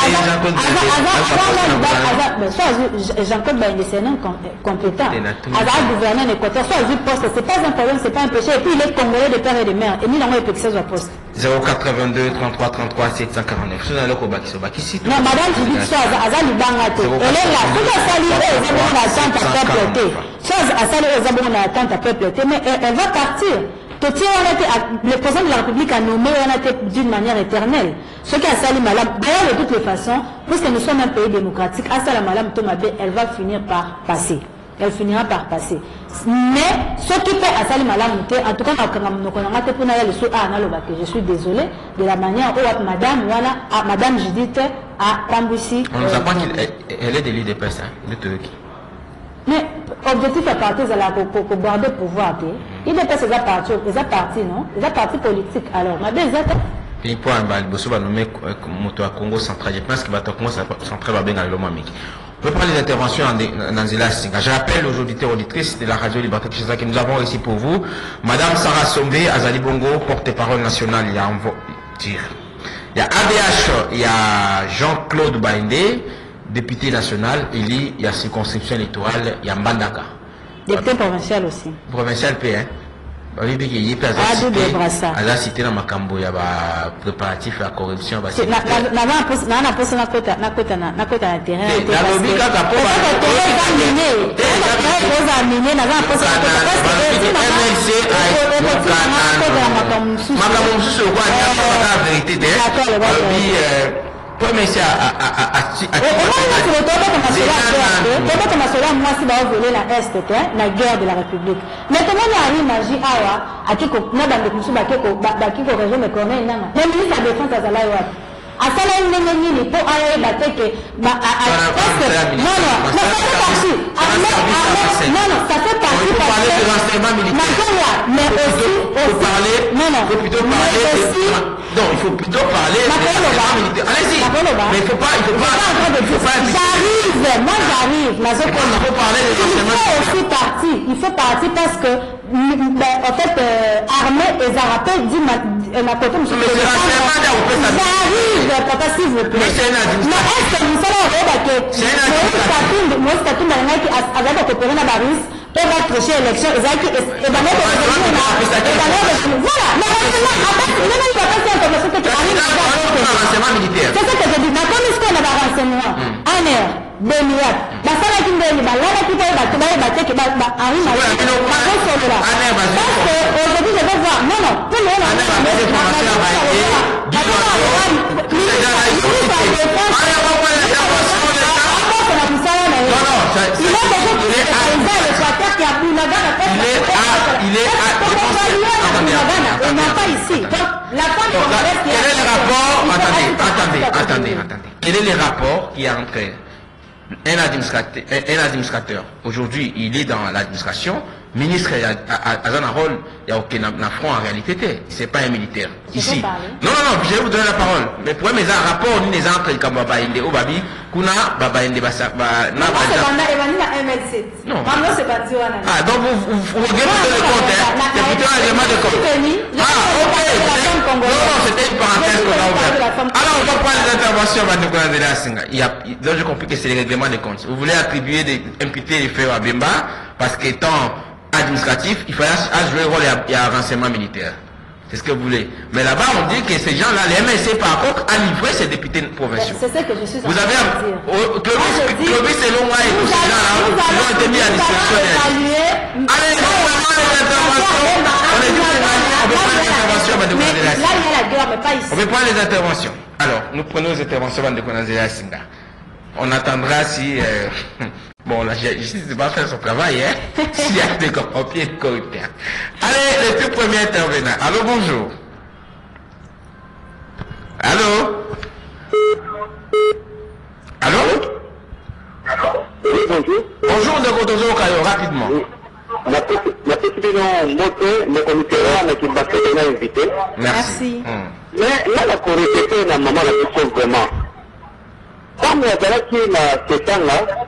Jean-Claude Baïndé, c'est un homme compétent. Avant gouverner un Équateur, soit vu poste, ce n'est pas un problème, ce n'est pas un péché. Et puis, il est congolais de père et de mère. Et nous, on a eu 16 poste. 082 33 33 749. C'est dans le combat qui cite. Non, madame, je dis ça, Azal Libangato. Elle est là. Tout à saluer les attentes à peuple. Chose à saluer les attentes à peuple. Mais elle va partir. Le président de la République a nommé d'une manière éternelle. Ce qui a sali Malam, d'ailleurs de toutes les façons, puisque nous sommes un pays démocratique, Assala Malam Tomabé, elle va finir par passer. Elle finira par passer. Mais ce qui fait Assali Malam, en tout cas, je suis désolé de la manière où Madame Judith a Tambousi. On nous apprend qu'elle est de l'IDPS, de Turquie. Mais objectif à partir de la pour garder le pouvoir. Il n'est pas ces partis, non? Les partis politiques. Alors, ma bien, il faut un nommer moto à Congo central. Je pense qu'il va commencer à central bien dans le moment. On peut prendre les interventions dans Zila Singa. Je rappelle aux auditeurs et auditrices de la radio Liberté Kinshasa que nous avons ici pour vous Madame Sarah Sombe, Azali Bongo, porte-parole nationale. Il y a ADH, il y a Jean-Claude Baïndé, député national, il y a circonscription électorale, il y a Mbandaka. Député provincial aussi. Provincial P, hein. Il y a cité dans Makambo, il y a préparatif à la corruption. Il y a mais c'est la guerre de la République. Mais comment on arrive à agir à qui qu'on a dans le coup qui corrige mes cornets non mais ministre de la défense à Zalaïwa à Salaï Nénéni pour aller battre que non ça fait partie parler de l'enseignement militaire mais aussi non, il faut plutôt parler de l'enseignement militaire. Allez-y. Mais il faut pas j'arrive. Il faut partir parce que en fait armée et Zarapé dit ma côté j'arrive papa s'il vous plaît. Mais est-ce que vous savez moi statut avec le coopérer dans Baris pour votre prochaine élection voilà c'est ce que je dis na comme ce qu'on a renseignement en air Beniat basala kindeli balala kita bateke arrive parce que aujourd'hui je vais voir non pour le On n'a pas ici. Donc, la femme congolaise qui quel est le rapport? Attendez. Quel est le rapport qui est entre un administrateur? Aujourd'hui, il est dans l'administration. Ministre a un rôle, il n'y a aucun affront en réalité, c'est pas un militaire. Ici. Non, je vais vous donner la parole. Mais pour mes rapport, ni les entrées comme Baba Inde ou Babi, Kuna, Baba Inde Basa, non. Ah, donc vous regardez le compte, c'est plutôt un élément de compte. Ah, ok. Non, c'était une parenthèse qu'on a ouverte. Alors, on va prendre les interventions, Madame de la Singa. Donc, j'ai compris que c'est les règlements de compte. Vous voulez attribuer imputer les faits à Bemba, parce qu'étant administratif, il fallait jouer le rôle et un renseignement militaire. C'est ce que vous voulez. Mais là-bas, on dit que ces gens-là, les MSC par contre, a livré ces députés provinciaux. C'est ça que je suis en Vous avez Clovis et Longwa et tous ces gens-là, ils ont été mis à disposition. Allez, on va prendre les interventions. On est dit on peut prendre les interventions, Madame de la Singa. Là, il y a la guerre, mais pas ici. On peut prendre les interventions. Alors, nous prenons les interventions, Madame de la Singa. On attendra si... Bon, la justice ne va pas faire son travail, hein, s'il y a des corrompus et des corrupteurs. Allez, le tout premier intervenant. Allô, bonjour. Allô? Oui, bonjour. Bonjour, de Kotozo Kayo, rapidement. La président Moté, le comité qui m'a invité. Merci. Mais là, la corruption, la maman, la question vraiment. Comme la dernière qui est là, là,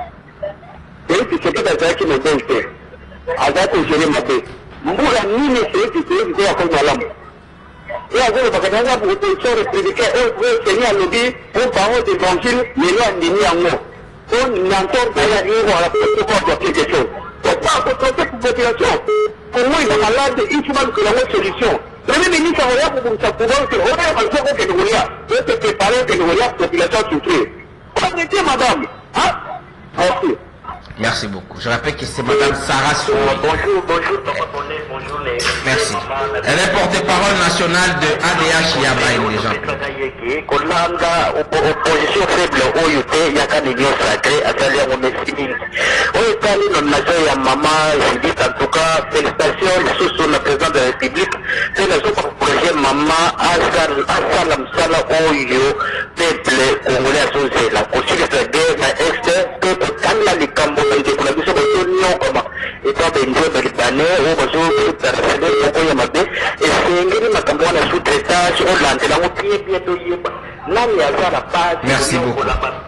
et puis c'est tout à qui me donne fait. Avec que je l'ai maté. Moi, la mine, c'est que c'est à cause de la lampe. Et avec le Bakadanga, pour l'opposition républicaine, on s'est mis à lobby, on parle d'évangile, mais là, on est mis en mot. On n'entend pas y arriver à la pour quelque chose. Donc, pas pour cette population. Pour moi, il est malade, il faut que la même solution. Le Premier ministre a rien pour sa pouvoir, que on a un jour que nous voyons. On se préparer que nous voyons la population souffrir. Arrêtez, madame. Hein? Merci. Merci beaucoup. Je rappelle que c'est Madame Sarah Souri. Bonjour, bonjour les... Merci. Elle est porte-parole nationale de ADH Yabaïn, les gens. Kolanda, opposition faible, OUT, Yaka de Lyon Sacré, à Salia, on estime. Au Italie, notre nation, il y a maman, je dis en tout cas, félicitations, sous la présidente de la République, c'est la sous projet maman, Assalam Sala, OUO, peuple congolais associé, la constitution de la guerre, la Est, peuple, Kanda, les Cambodgiens, pour la mission de l'Union, comment, étant des niveaux de l'Ibanais, ou besoin de personnel, pourquoi il y a ma baie, et c'est une matambo, la sous-traitage, on l'a, la moitié, bientôt, là, il y a la base. Merci beaucoup.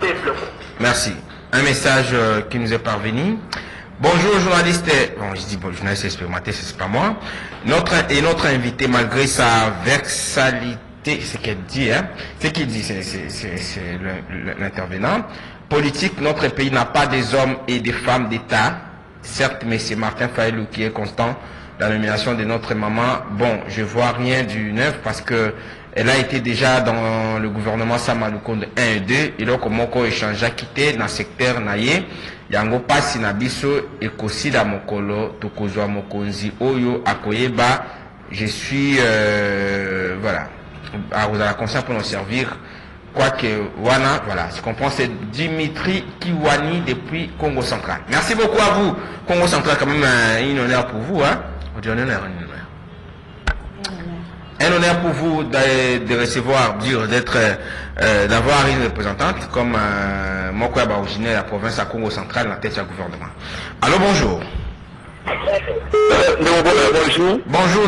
Merci. Un message qui nous est parvenu. Bonjour journaliste, bon je dis bon journaliste expérimenté, c'est pas moi. Notre invité, malgré sa versalité, c'est qu'elle dit, hein, c'est qu'il dit, c'est l'intervenant. Politique, notre pays n'a pas des hommes et des femmes d'État, certes, mais c'est Martin Fayulu qui est constant dans la nomination de notre maman. Bon, je vois rien du neuf parce que elle a été déjà dans le gouvernement Samalukonde 1 et 2, et donc moko échange quitté dans le secteur naye, yango pasi na biso ekosida mokolo tokozwa mokonzi oyo akoyeba, je suis voilà, vous avez la conscience pour nous servir, quoique wana, voilà, je comprends, c'est Dimitri Kiwani depuis Congo Central. Merci beaucoup à vous, Congo Central, quand même un honneur pour vous, hein, on dit un honneur. Un honneur pour vous de recevoir, d'être, d'avoir une représentante comme Mokweba originaire de la province à Congo Central, la tête du gouvernement. Alors bonjour. Bonjour. Bonjour.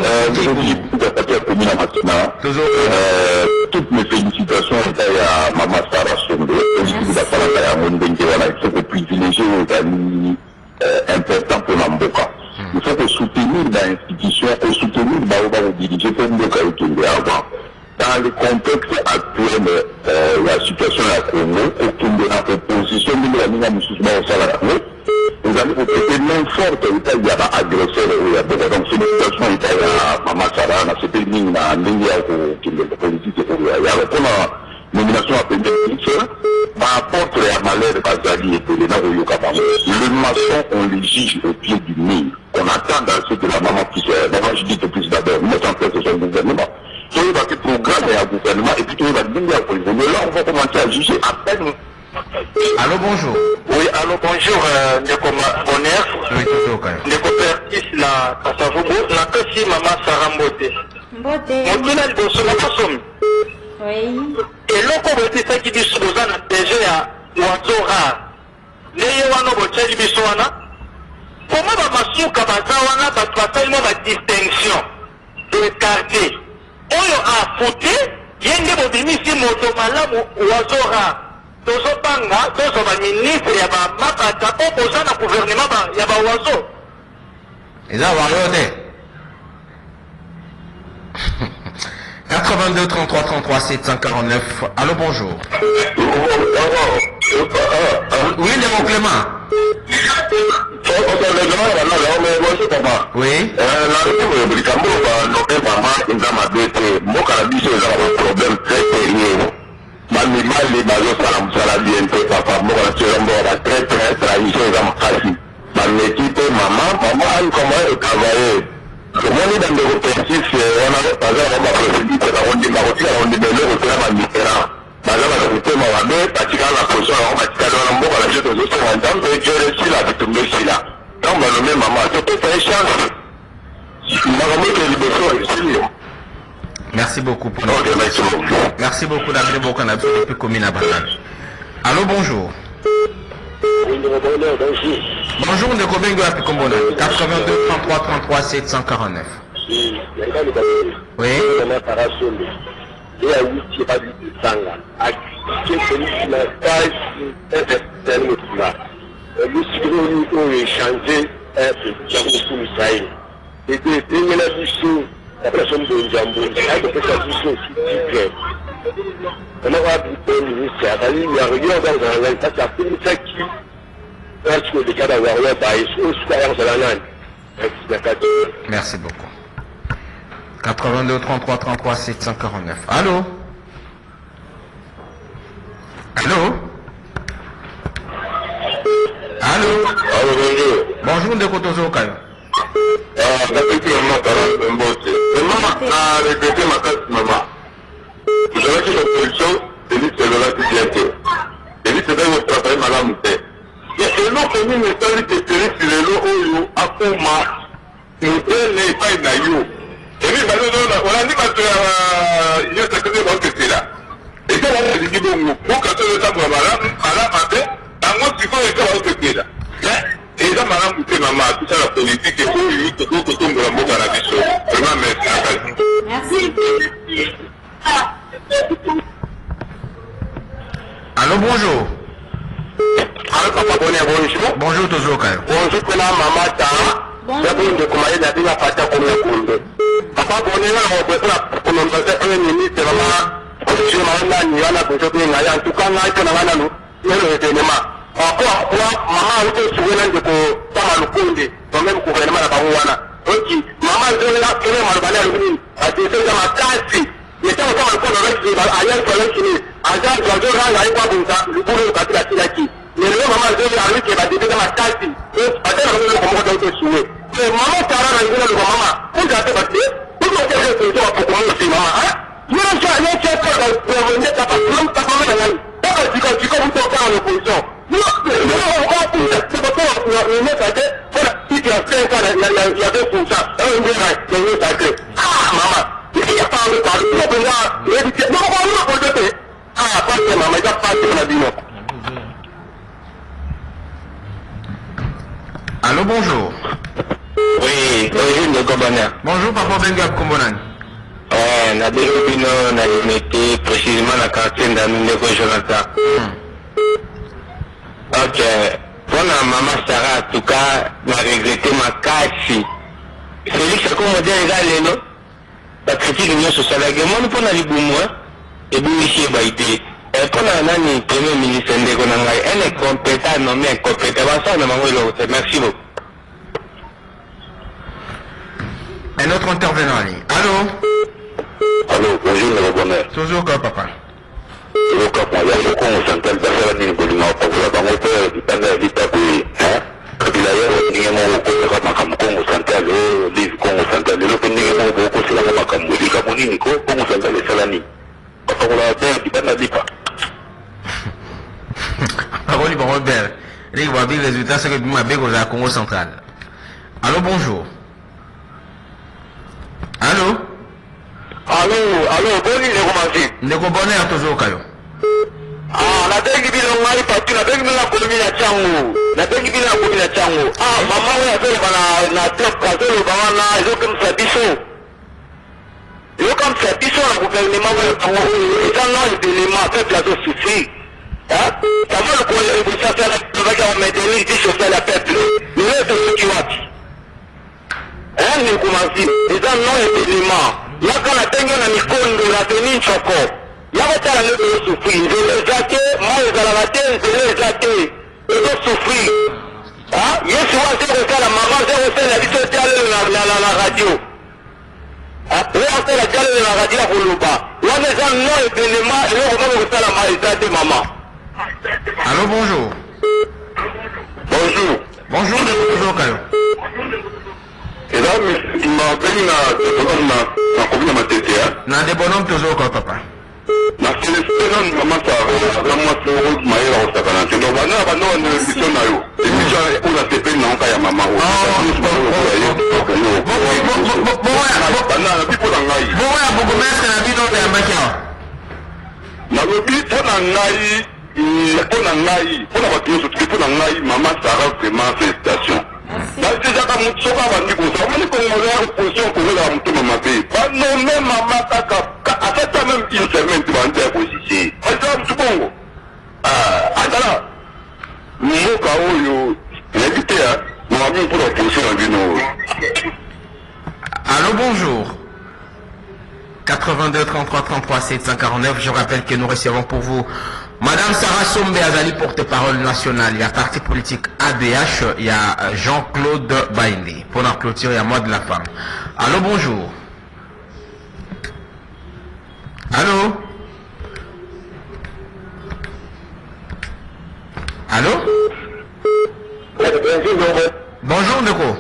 Toutes mes félicitations à Maman Sarah Souri. Il faut privilégier important pour l'Amboka. Il faut soutenir l'institution et soutenir les diriger pour nous avant. Dans le contexte actuel de la situation à Congo, aucune de notre opposition, nous avons mis au salaire. Nous allons peut-être même forte, il y a un agresseur, il y a donc félicitations, il y a Maman Sarah, c'est une ligne à l'India qui est politique, il y a la nomination à Pénédiction, par rapport à malheur de Bazali et de Léna Oyokabamo. Le maçon, on les juge au pied du mur. On attend dans ce que la maman puisse, d'abord je dis que plus d'abord mettre en place son gouvernement. Il va faire programme et un gouvernement, et puis il va venir à évoluer. Là, on va commencer à juger à peine Allô, bonjour. Oui, allô, bonjour, Ndeko Bonheur. Oui, toujours quand même. Ndeko Pertis, la Kasavubu, la Kasi Mama Sarah Mbote. Mbote. Mokina liboso na kosomi. Oui. Eloko botisaki biso boza na DG ya oiseau rare. Ndeye wana botyaki biso wana. Koma bamasuka baza wana bato basalimo badistinction de quartier. Oyo afute yenge bobimisi moto malamu oiseau rare. Tozopanga tozwa baministre ya bamakata po boza na gouvernement ya baoiseau. Eza wario te. 82 33 33 749. Allô, bonjour. Oui, mon Clément. Oui. Comment dans le représentif, on a pas vraiment procédé on dit merci beaucoup pour merci beaucoup d'avoir beaucoup depuis commune à Banane. Allô, bonjour. Bonjour, Ndeko Bengo à Picombona. 82 33 33 749. Oui. Merci beaucoup. 82 33 33 749. Allô? Allô? Allô? Bonjour, de Kotozo Kayo. Allô, bonjour. Bonjour, Tozo Kayo. Bonjour, maman Tara. Bonjour, de comment il a dit la pâte comme le monde. Papa, on est là, on peut pas commencer un ministre, maman. Je m'en ai à bonjour, en tout cas, là, il y a un événement. Encore, maman, on peut se souvenir de Tama Lukundi, dans le même gouvernement à Baouana. Ok, maman, je vais là, je vais m'en aller à des choses à ma casse. Mais ça, on va le faire ailleurs pour le Chine. À Jean, je vais aller à le boulot de la Tilaki. Mais le maman, je vais aller à des choses à ma casse. À tel moment, on va le souvenir. Mais maman, ça va aller à le maman. Vous avez passé, vous avez fait le tour pour commencer, maman. Nous, on a fait pour revenir à ta femme, ta femme, ta femme. Tu commences à faire l'opposition. Non, on va pour ça. C'est pour ça qu'on est sacré. Voilà, si tu as fait ça, il y a 2%. Un sacré. Ah, maman. Il n'y a pas de parler. Il y a besoin. Non, on va le faire. Ah, pas que maman, il n'y a pas de la dîner. Allô, bonjour. Oui, bonjour, Ndeko Bonheur. Bonjour, Papa Benga Kombonan. Na Bino, na limité précisément la quartier d'Amindeko Jonathan. Ok. Pour la maman Sarah, en tout cas, m'a regretté ma casse. Félix, comme on dit, les gars, la critique de l'Union sociale, nous prenons les boumouins et boumichier baïté. Et pour la nani, premier ministre Ndeko Nangai, elle est compétente, non mais incompétente. Merci beaucoup. Un autre intervenant en ligne. Allô? Allô, bonjour, le bonheur. Toujours quoi, papa? Toujours quoi, il y a le con central de la ligne pour l'Union, pour la banque, il y a des tapis, hein? Quand il y a des gens qui ont un Congo central, les Congo central, les gens qui ont beaucoup de la Macamou, les Camonini, Congo central et Salani. Quand on l'a fait, il n'y a pas. Robert. Les résultats, c'est que je m'appelle au Congo central. Allô, bonjour. Allô? Allô, boni ne commencé. Ne bonheur toujours, Kayo. Ah, la bengi bila ngai patu, la bengi bila komina changu. La bengi bila komina changu. Ah, mama wewe sasa bana na top kazo bana na hizo kama sabiso. Hiyo kama sabiso na gouvernement wewe kama ça non élément peuple a tout souffri. Hein? Kama le ko ça ça la maintenir dit sur la peuple. Nous c'est qui wapi. Hein, ni commencé. Ça non élément. Yaka na tengo na mikondo na teni choko. Yaka tala le souffrir. Les athées, moi les alamatés, les athées. Ils souffrir. Ah, yesu wa zero kala mama zero sena biso tala la radio. Ah, on fait la tala la radio à Koluba. On est en non événement et on va faire la maïsate maman. Allô, bonjour. Bonjour. Bonjour, bonjour, Kayo. Et là, il m'a appelé na commune ma tête. Na des bonhommes toujours, papa. Na sélection maman ça la moi c'est rose maïla au sakana. Donc bana bana on émission na yo. Émission on a TP na onka ya maman. Na lobi pona ngai pona ngai pona bato nyonso pona ngai mama Sarah vraiment félicitations. Déjà quand mon soka va dire ça, on est comme on a position pour la monter maman paye. Pas non même maman kaka à cette même une semaine tu vas entrer position. Ça tout bon. Attends. Mon kao yo, l'éviter hein. Mon ami pour la position en bino. Allô, bonjour. 82 33 33 749. Je rappelle que nous recevons pour vous Madame Sarah Sombe Azali, porte-parole nationale. Il y a parti politique ADH, il y a Jean-Claude Baïné. Pour la clôture, il y a moi de la femme. Allô, bonjour. Allô? Allô? Bonjour, Neko.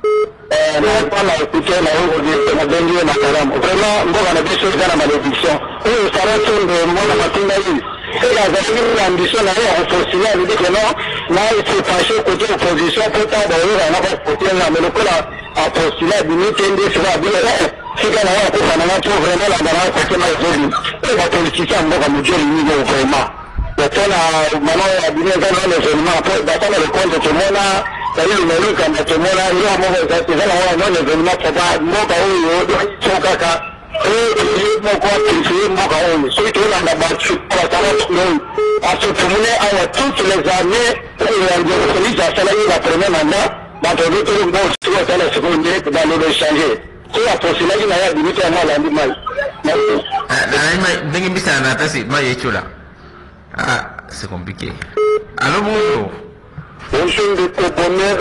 Et la ambition d'aller renforcer avec que non, là il faut fâcher côté opposition pour tant d'ailleurs on a pas côté là mais le coup là à postuler d'unité des sur la ville c'est que là on peut vraiment la balance côté là et la politique on va nous dire niveau vraiment donc là maintenant la ville dans les événements après d'attendre le compte de tout le monde là c'est-à-dire le look comme tout le monde là il y a mon ça c'est là on a les événements pour pas mon cas son caca et mon quoi c'est mon cas c'est tout là là-bas toutes les années, la première mandat, dans le second direct dans le changer. C'est la possibilité de limiter à moi l'animal. Ah, c'est compliqué. Allô, bonjour. Bonjour, de Cobonner,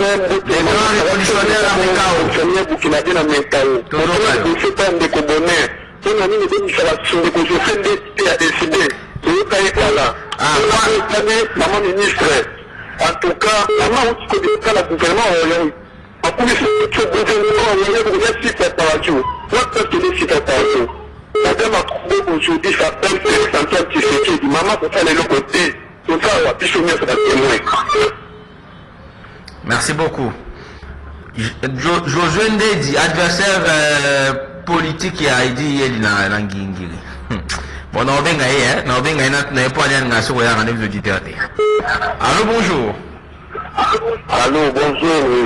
de Cobonner. C'est une administration de Cobonner qui a décidé. Maman ministre, en tout cas, maman, on dit que le gouvernement, a poussé ce gouvernement, il y a 6 préparations. Moi, parce que les 6 préparations, madame a trouvé aujourd'hui sa belle Santiago Tshisekedi, maman, pour faire les deux côtés. Tout ça, on va plus soumettre à témoin. Merci beaucoup. Josué Ndedi, adversaire politique, qui a dit il y a Ngingiri. Bon, on a bien pas rendez-vous auditeurs. Allô, bonjour. Allô, bonjour.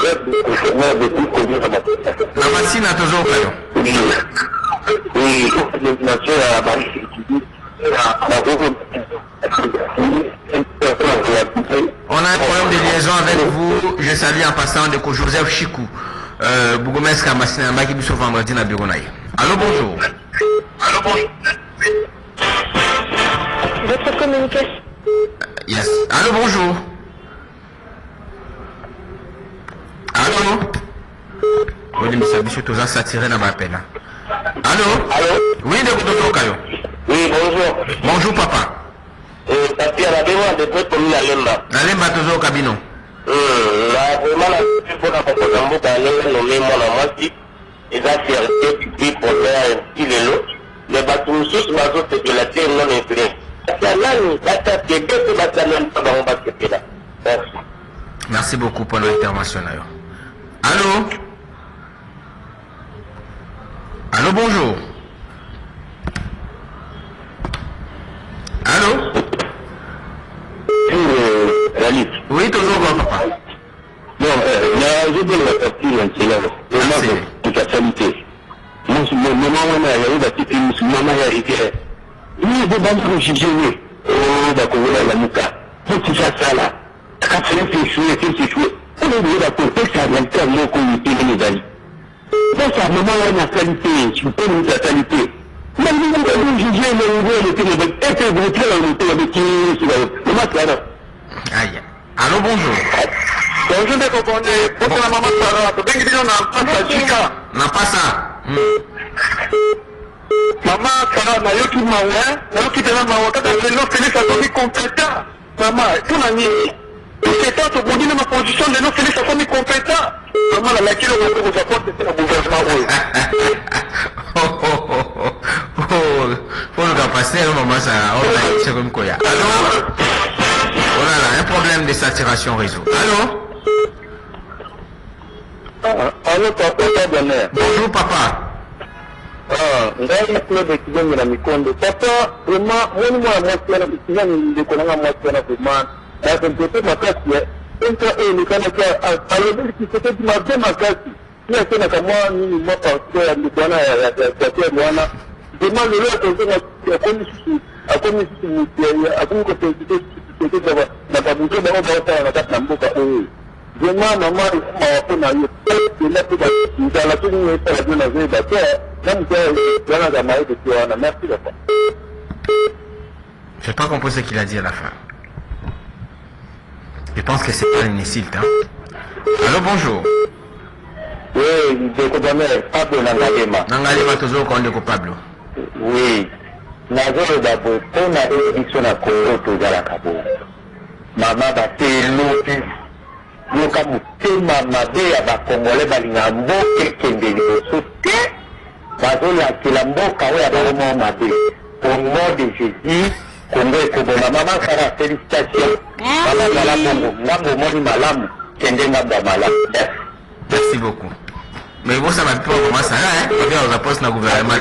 La machine a toujours caillou. Oui, on a un problème de liaison avec vous. Je salue en passant de Joseph Chikou. Bougomès Kamassina Maki Bissou vendredi na Bironaï. Allô, bonjour. Allô, bonjour. Votre communication. Yes. Allô, bonjour. Allô. Oui, mais ça bichot tous s'attirer dans ma peine. Allô. Allô. Oui, de Kayo. Oui, bonjour. Bonjour, papa. Papi, à la besoin de peut comme la lemba. La lemba toujours au cabinet. La vraiment la pour la proposition pour aller nommer mon amant et la fierté du pour faire un petit vélo. Les bateaux sous bateaux spéculatifs non influents. La nani, la tête de deux bateaux pas dans le basket là. Merci beaucoup pour l'intervention. Allô? Allô, bonjour. Allô? Oui, toujours bon, papa. Bon, je donne la partie entière. Vraiment, toute la qualité. Maman, on a eu la petite maman, il y a été. Il y a des bandes que j'ai jouées. Oh, d'accord, la muka. Faut que tu fasses ça là. Quand tu fais jouer. On est obligé d'apporter ça à l'intérieur, mon comité de médailles. Donc, ça, maman, on a la qualité. Tu peux nous la qualité. Mais nous, on a jugé le niveau de téléphone. Et que vous êtes là, on est avec qui? C'est moi qui là. Aïe. Allô, bonjour. Bonjour, je connais. Pourquoi la maman Sarah? Tu veux que tu n'a pas ça. Maman Sarah, na yoki mawa, na yoki tena mawa, kata lelo Félix a commis compétent. Maman, tout n'a mis. C'est toi, tu dis ma position de nos Félix a commis compétent. Maman, la laquelle on vous apporte, c'est le gouvernement. Faut le passer, maman Sarah. C'est comme quoi. Alors, oh là là, un problème de saturation réseau. Allô? Allô, papa, bonheur. Bonjour, papa. Ngai Claude Kizongo na Mikondo. Papa, vraiment, moi moi Kizongo de konanga moi vraiment. Na c'est makasi ya. Enka ni kana kwa alors que c'était ma bien makasi. Ni tena kama ni moi parce que ni bwana ya bwana. Vraiment le lot de comme na babuto ba ba na kata mboka oyo. Vraiment maman on a eu la j'ai pas compris ce qu'il a dit à la fin. Je pense que c'est pas une insulte. Hein? Allô, bonjour. Oui, Pablo Nangalema. Nangalema toujours contre Pablo. Oui. Nazoro d'abord, on a édition à Congo, tout à la Cabo. Maman va te yoka mutema mabe ya bakongole balinga mboka ekende liboso te bazolakela mboka oyo ya baomo mabe au nom de Jésus Congo ekoboma. Mama Sarah, félicitations. Mama zala bongo ngambo omoni malamu kende ngambo ya malamu. Merci beaucoup. Mais vous ça va pas comment ça hein? On vient la poste na gouvernement.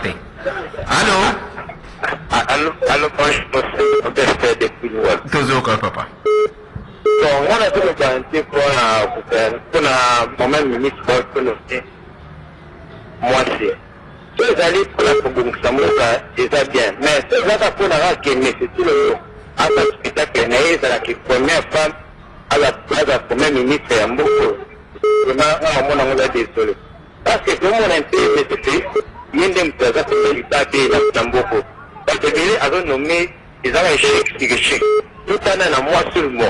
Allô? Allô, bonjour, depuis Louane. Toujours quoi, papa? Donc, on a tout le garanti pour la même ministre pour le moi c'est. Si vous allez pour la Congo-Samoka, c'est bien. Mais si vous allez pour la Guinée, c'est tout le monde. À ce spectacle, c'est la première femme à la place de la première ministre à Mboko. Vraiment, on a désolé. Parce que tout le monde a intérêt, il y a des personnes qui ont été Mboko. Parce que les gens ont nommé, ils ont un chèque, tout le monde a moi seulement.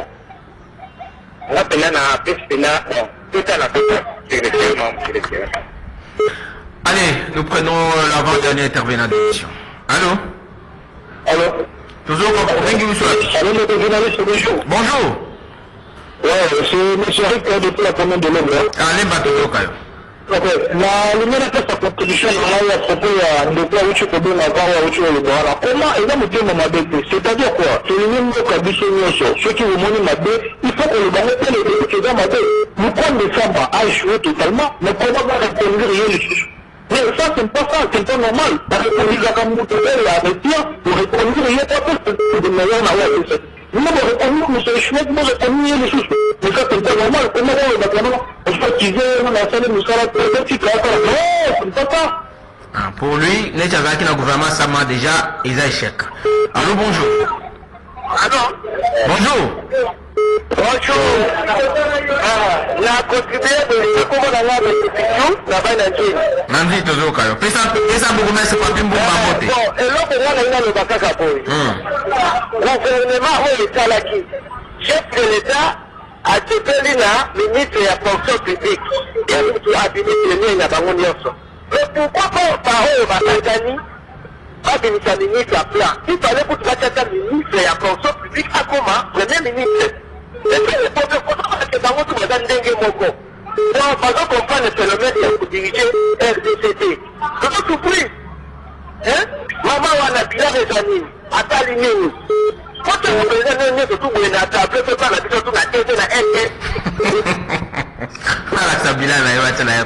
Allez, nous prenons l'avant-dernier intervenant de l'émission. Allô? Allô? Toujours Allô, le journaliste, bonjour. Bonjour. Ouais, c'est M. Rick depuis la commune de l'Ombre. Allez, bateau, Kayo. Ok, la lumière de sa contribution à propos de quoi où tu peux bien avoir où tu veux le voir. Comment il va me dire ma bête? C'est-à-dire quoi? C'est le même mot qu'habitué ceux qui vous montrent ma bête, il faut que le baron ait les choses dans ma bête. Nous prenons des femmes à échouer totalement, mais comment va répondre rien du tout? Mais ça, c'est pas ça, c'est pas normal. La réponse à Kamoutoubé et à Bestia, pour répondre rien, c'est de meilleur n'avoir nous avons reconnu que nous échoués, nous avons reconnu les choses. Mais ça, c'est pas normal. Comment on va dire? On va utiliser la salle de Moussala pour faire petit cas. Non, c'est pas ça. Pour lui, les gens qui ont le gouvernement, ça m'a déjà, ils ont échec. Allô, bonjour. Allô? Bonjour. Bonjour. La contribution de comment on a restitution, là-bas, dans Nandri toujours, Kayo. Pesa beaucoup, mais c'est pas bien pour ma beauté. Bon, et là, pour moi, il y a le Bakaka Boy. Le gouvernement, où est Salaki? Chef de l'État a déposé la ministre de la fonction publique. Et il a administré la banque Nyonso. Mais pourquoi pas par eux, Bakakani, pas de ministre à plat? Il fallait pour que le ministre de la fonction publique à comment? Premier ministre. Et puis, le problème, c'est que dans votre madame Dengue Moko. Donc, par exemple, on prend le phénomène pour diriger RDCT. Je veux souffrir. Hein? Maman, on a bien les amis. À ta ligne. Quand tu veux que tout le monde ait la table, tu peux pas la dire tout la tête de la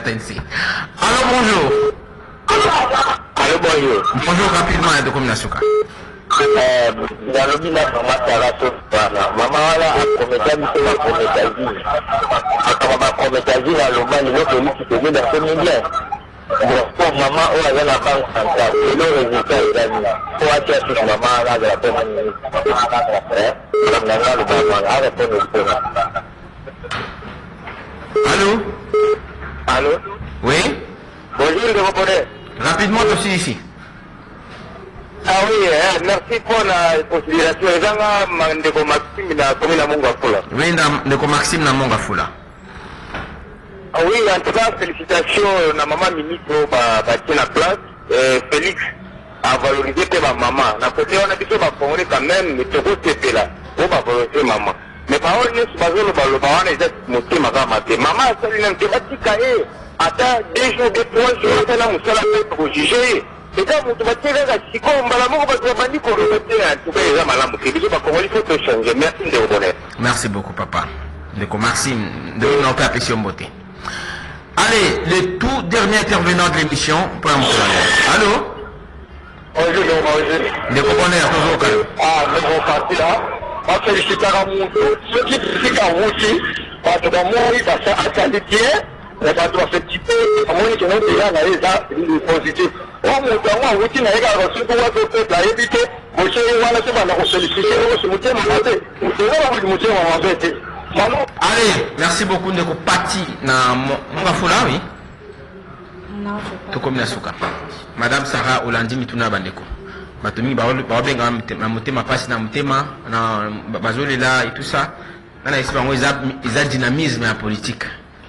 CNC. Alors bonjour. Allô, bonjour. Bonjour rapidement à Dokomina Souka. Dans le bilan, maman Sarah Sofana, maman là a commetté une prométhazine. A prométhazine à l'Oman, il est celui qui se met dans ce milieu. Bon, pour maman, on a la banque centrale. Et le résultat est gagné. Pour attirer sur maman là de la première minute. Comme la maman, le maman, a répondu au problème. Allô? Allô? Oui? Bonjour, de reconnaître. Rapidement, je suis ici. Ah oui, merci pour la considération. Les gens de Maxime na commune Mongafula. Oui, Ndeko Maxime na Mongafula. Ah oui, en tout cas, félicitations à maman ministre qui la place. Félix a valorisé ma maman. Na côté on a dit que va prendre quand même mais tout c'était là. On va valoriser maman. Mais par contre, nous basons le ballon, on est juste monté ma maman, ça lui n'a pas dit qu'elle attends 2 jours, 3 jours, elle a mon seul appel pour juger. Et quand vous mettez là, si on va la mort, on va dire qu'on le mettait en tout cas, il y a malade. Il faut te changer. Merci de vous donner. Merci beaucoup, papa. Ndeko Maxime, de nous pas apprécier beauté. Allez, le tout dernier intervenant de l'émission, pour un moment. Allô? Bonjour, bonjour. Ndeko Bonheur, toujours au calme. Ah, mais bon, parti là. On félicite à mon tour. Ce qui félicite à vous aussi, parce que dans mon livre, ça a été bien. Mais ça doit faire petit peu. À mon niveau, déjà, là, il est positif. On monte en route, il y a reçu pour votre peuple à éviter. Vous savez, voilà, c'est pas la solliciter, c'est mon thème en fait. C'est là où mon thème en fait. Allez, merci beaucoup Ndeko Pati na Mongafula, oui. Non, je sais pas. Tout comme la souka. Madame Sarah Olandi Mituna Bandeko. Batomi baobenga na motema pasi na motema na bazolela et tout ça. On a espéré ils ont dynamisme en politique.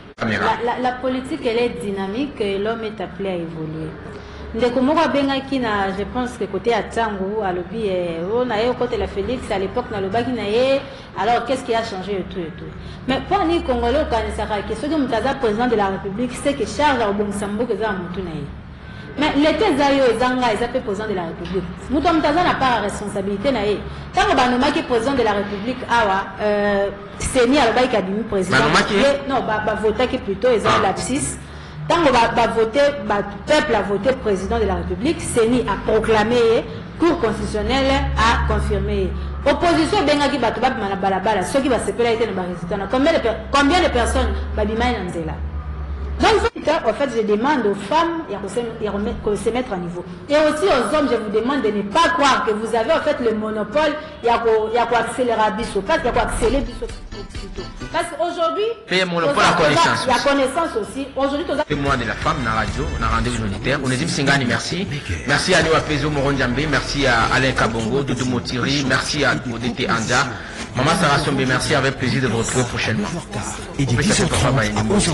La politique, elle est dynamique et l'homme est appelé à évoluer. Ndeko moko bengaki na, je pense que côté à Tango, à l'obi, on a eu côté la Félix à l'époque na l'obaki na ye. Alors qu'est-ce qui a changé et tout et tout. Mais pour les Congolais, quand il s'arrête, que celui qui est président de la République, c'est que charge au bon sambo que ça a monté na ye. Mais l'été zayo ezanga ils appellent président de la République. Mouton Mutaza n'a pas la responsabilité na ye. Tant que Banoma qui est président de la République, awa, c'est ni à l'obaki qui a dit président. Non, voter qui plutôt ezanga l'abscisse. Tant qu'on va voter, le peuple a voté président de la République, CENI a proclamé, Cour constitutionnelle a confirmé. Opposition, Bengaki Batobab Manabalabala, ceux qui vont se faire dans le résultat. Combien de personnes Babimaï Nanzela? Donc, en fait, je demande aux femmes de se mettre à niveau. Et aussi aux hommes, je vous demande de ne pas croire que vous avez en fait le monopole, il y a quoi accélérer à Bissot, parce qu'il y a quoi accélérer Bissot plutôt. Parce qu'aujourd'hui, il y a connaissance aussi. Aujourd'hui, témoin de la femme dans la radio, on a rendez-vous unitaire. On est dit Singani, merci. Merci à Léo Pezo Morondjambe, merci à Alain Kabongo, Doudou Motiri, merci à Odete Anda. Maman Sarah Sombe, merci, avec plaisir de vous retrouver prochainement. Et de 10h30 à 11h30.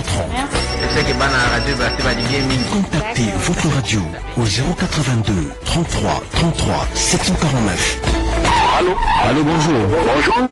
Contactez votre radio au 082 33 33 749. Allô? Allô, bonjour. Bonjour.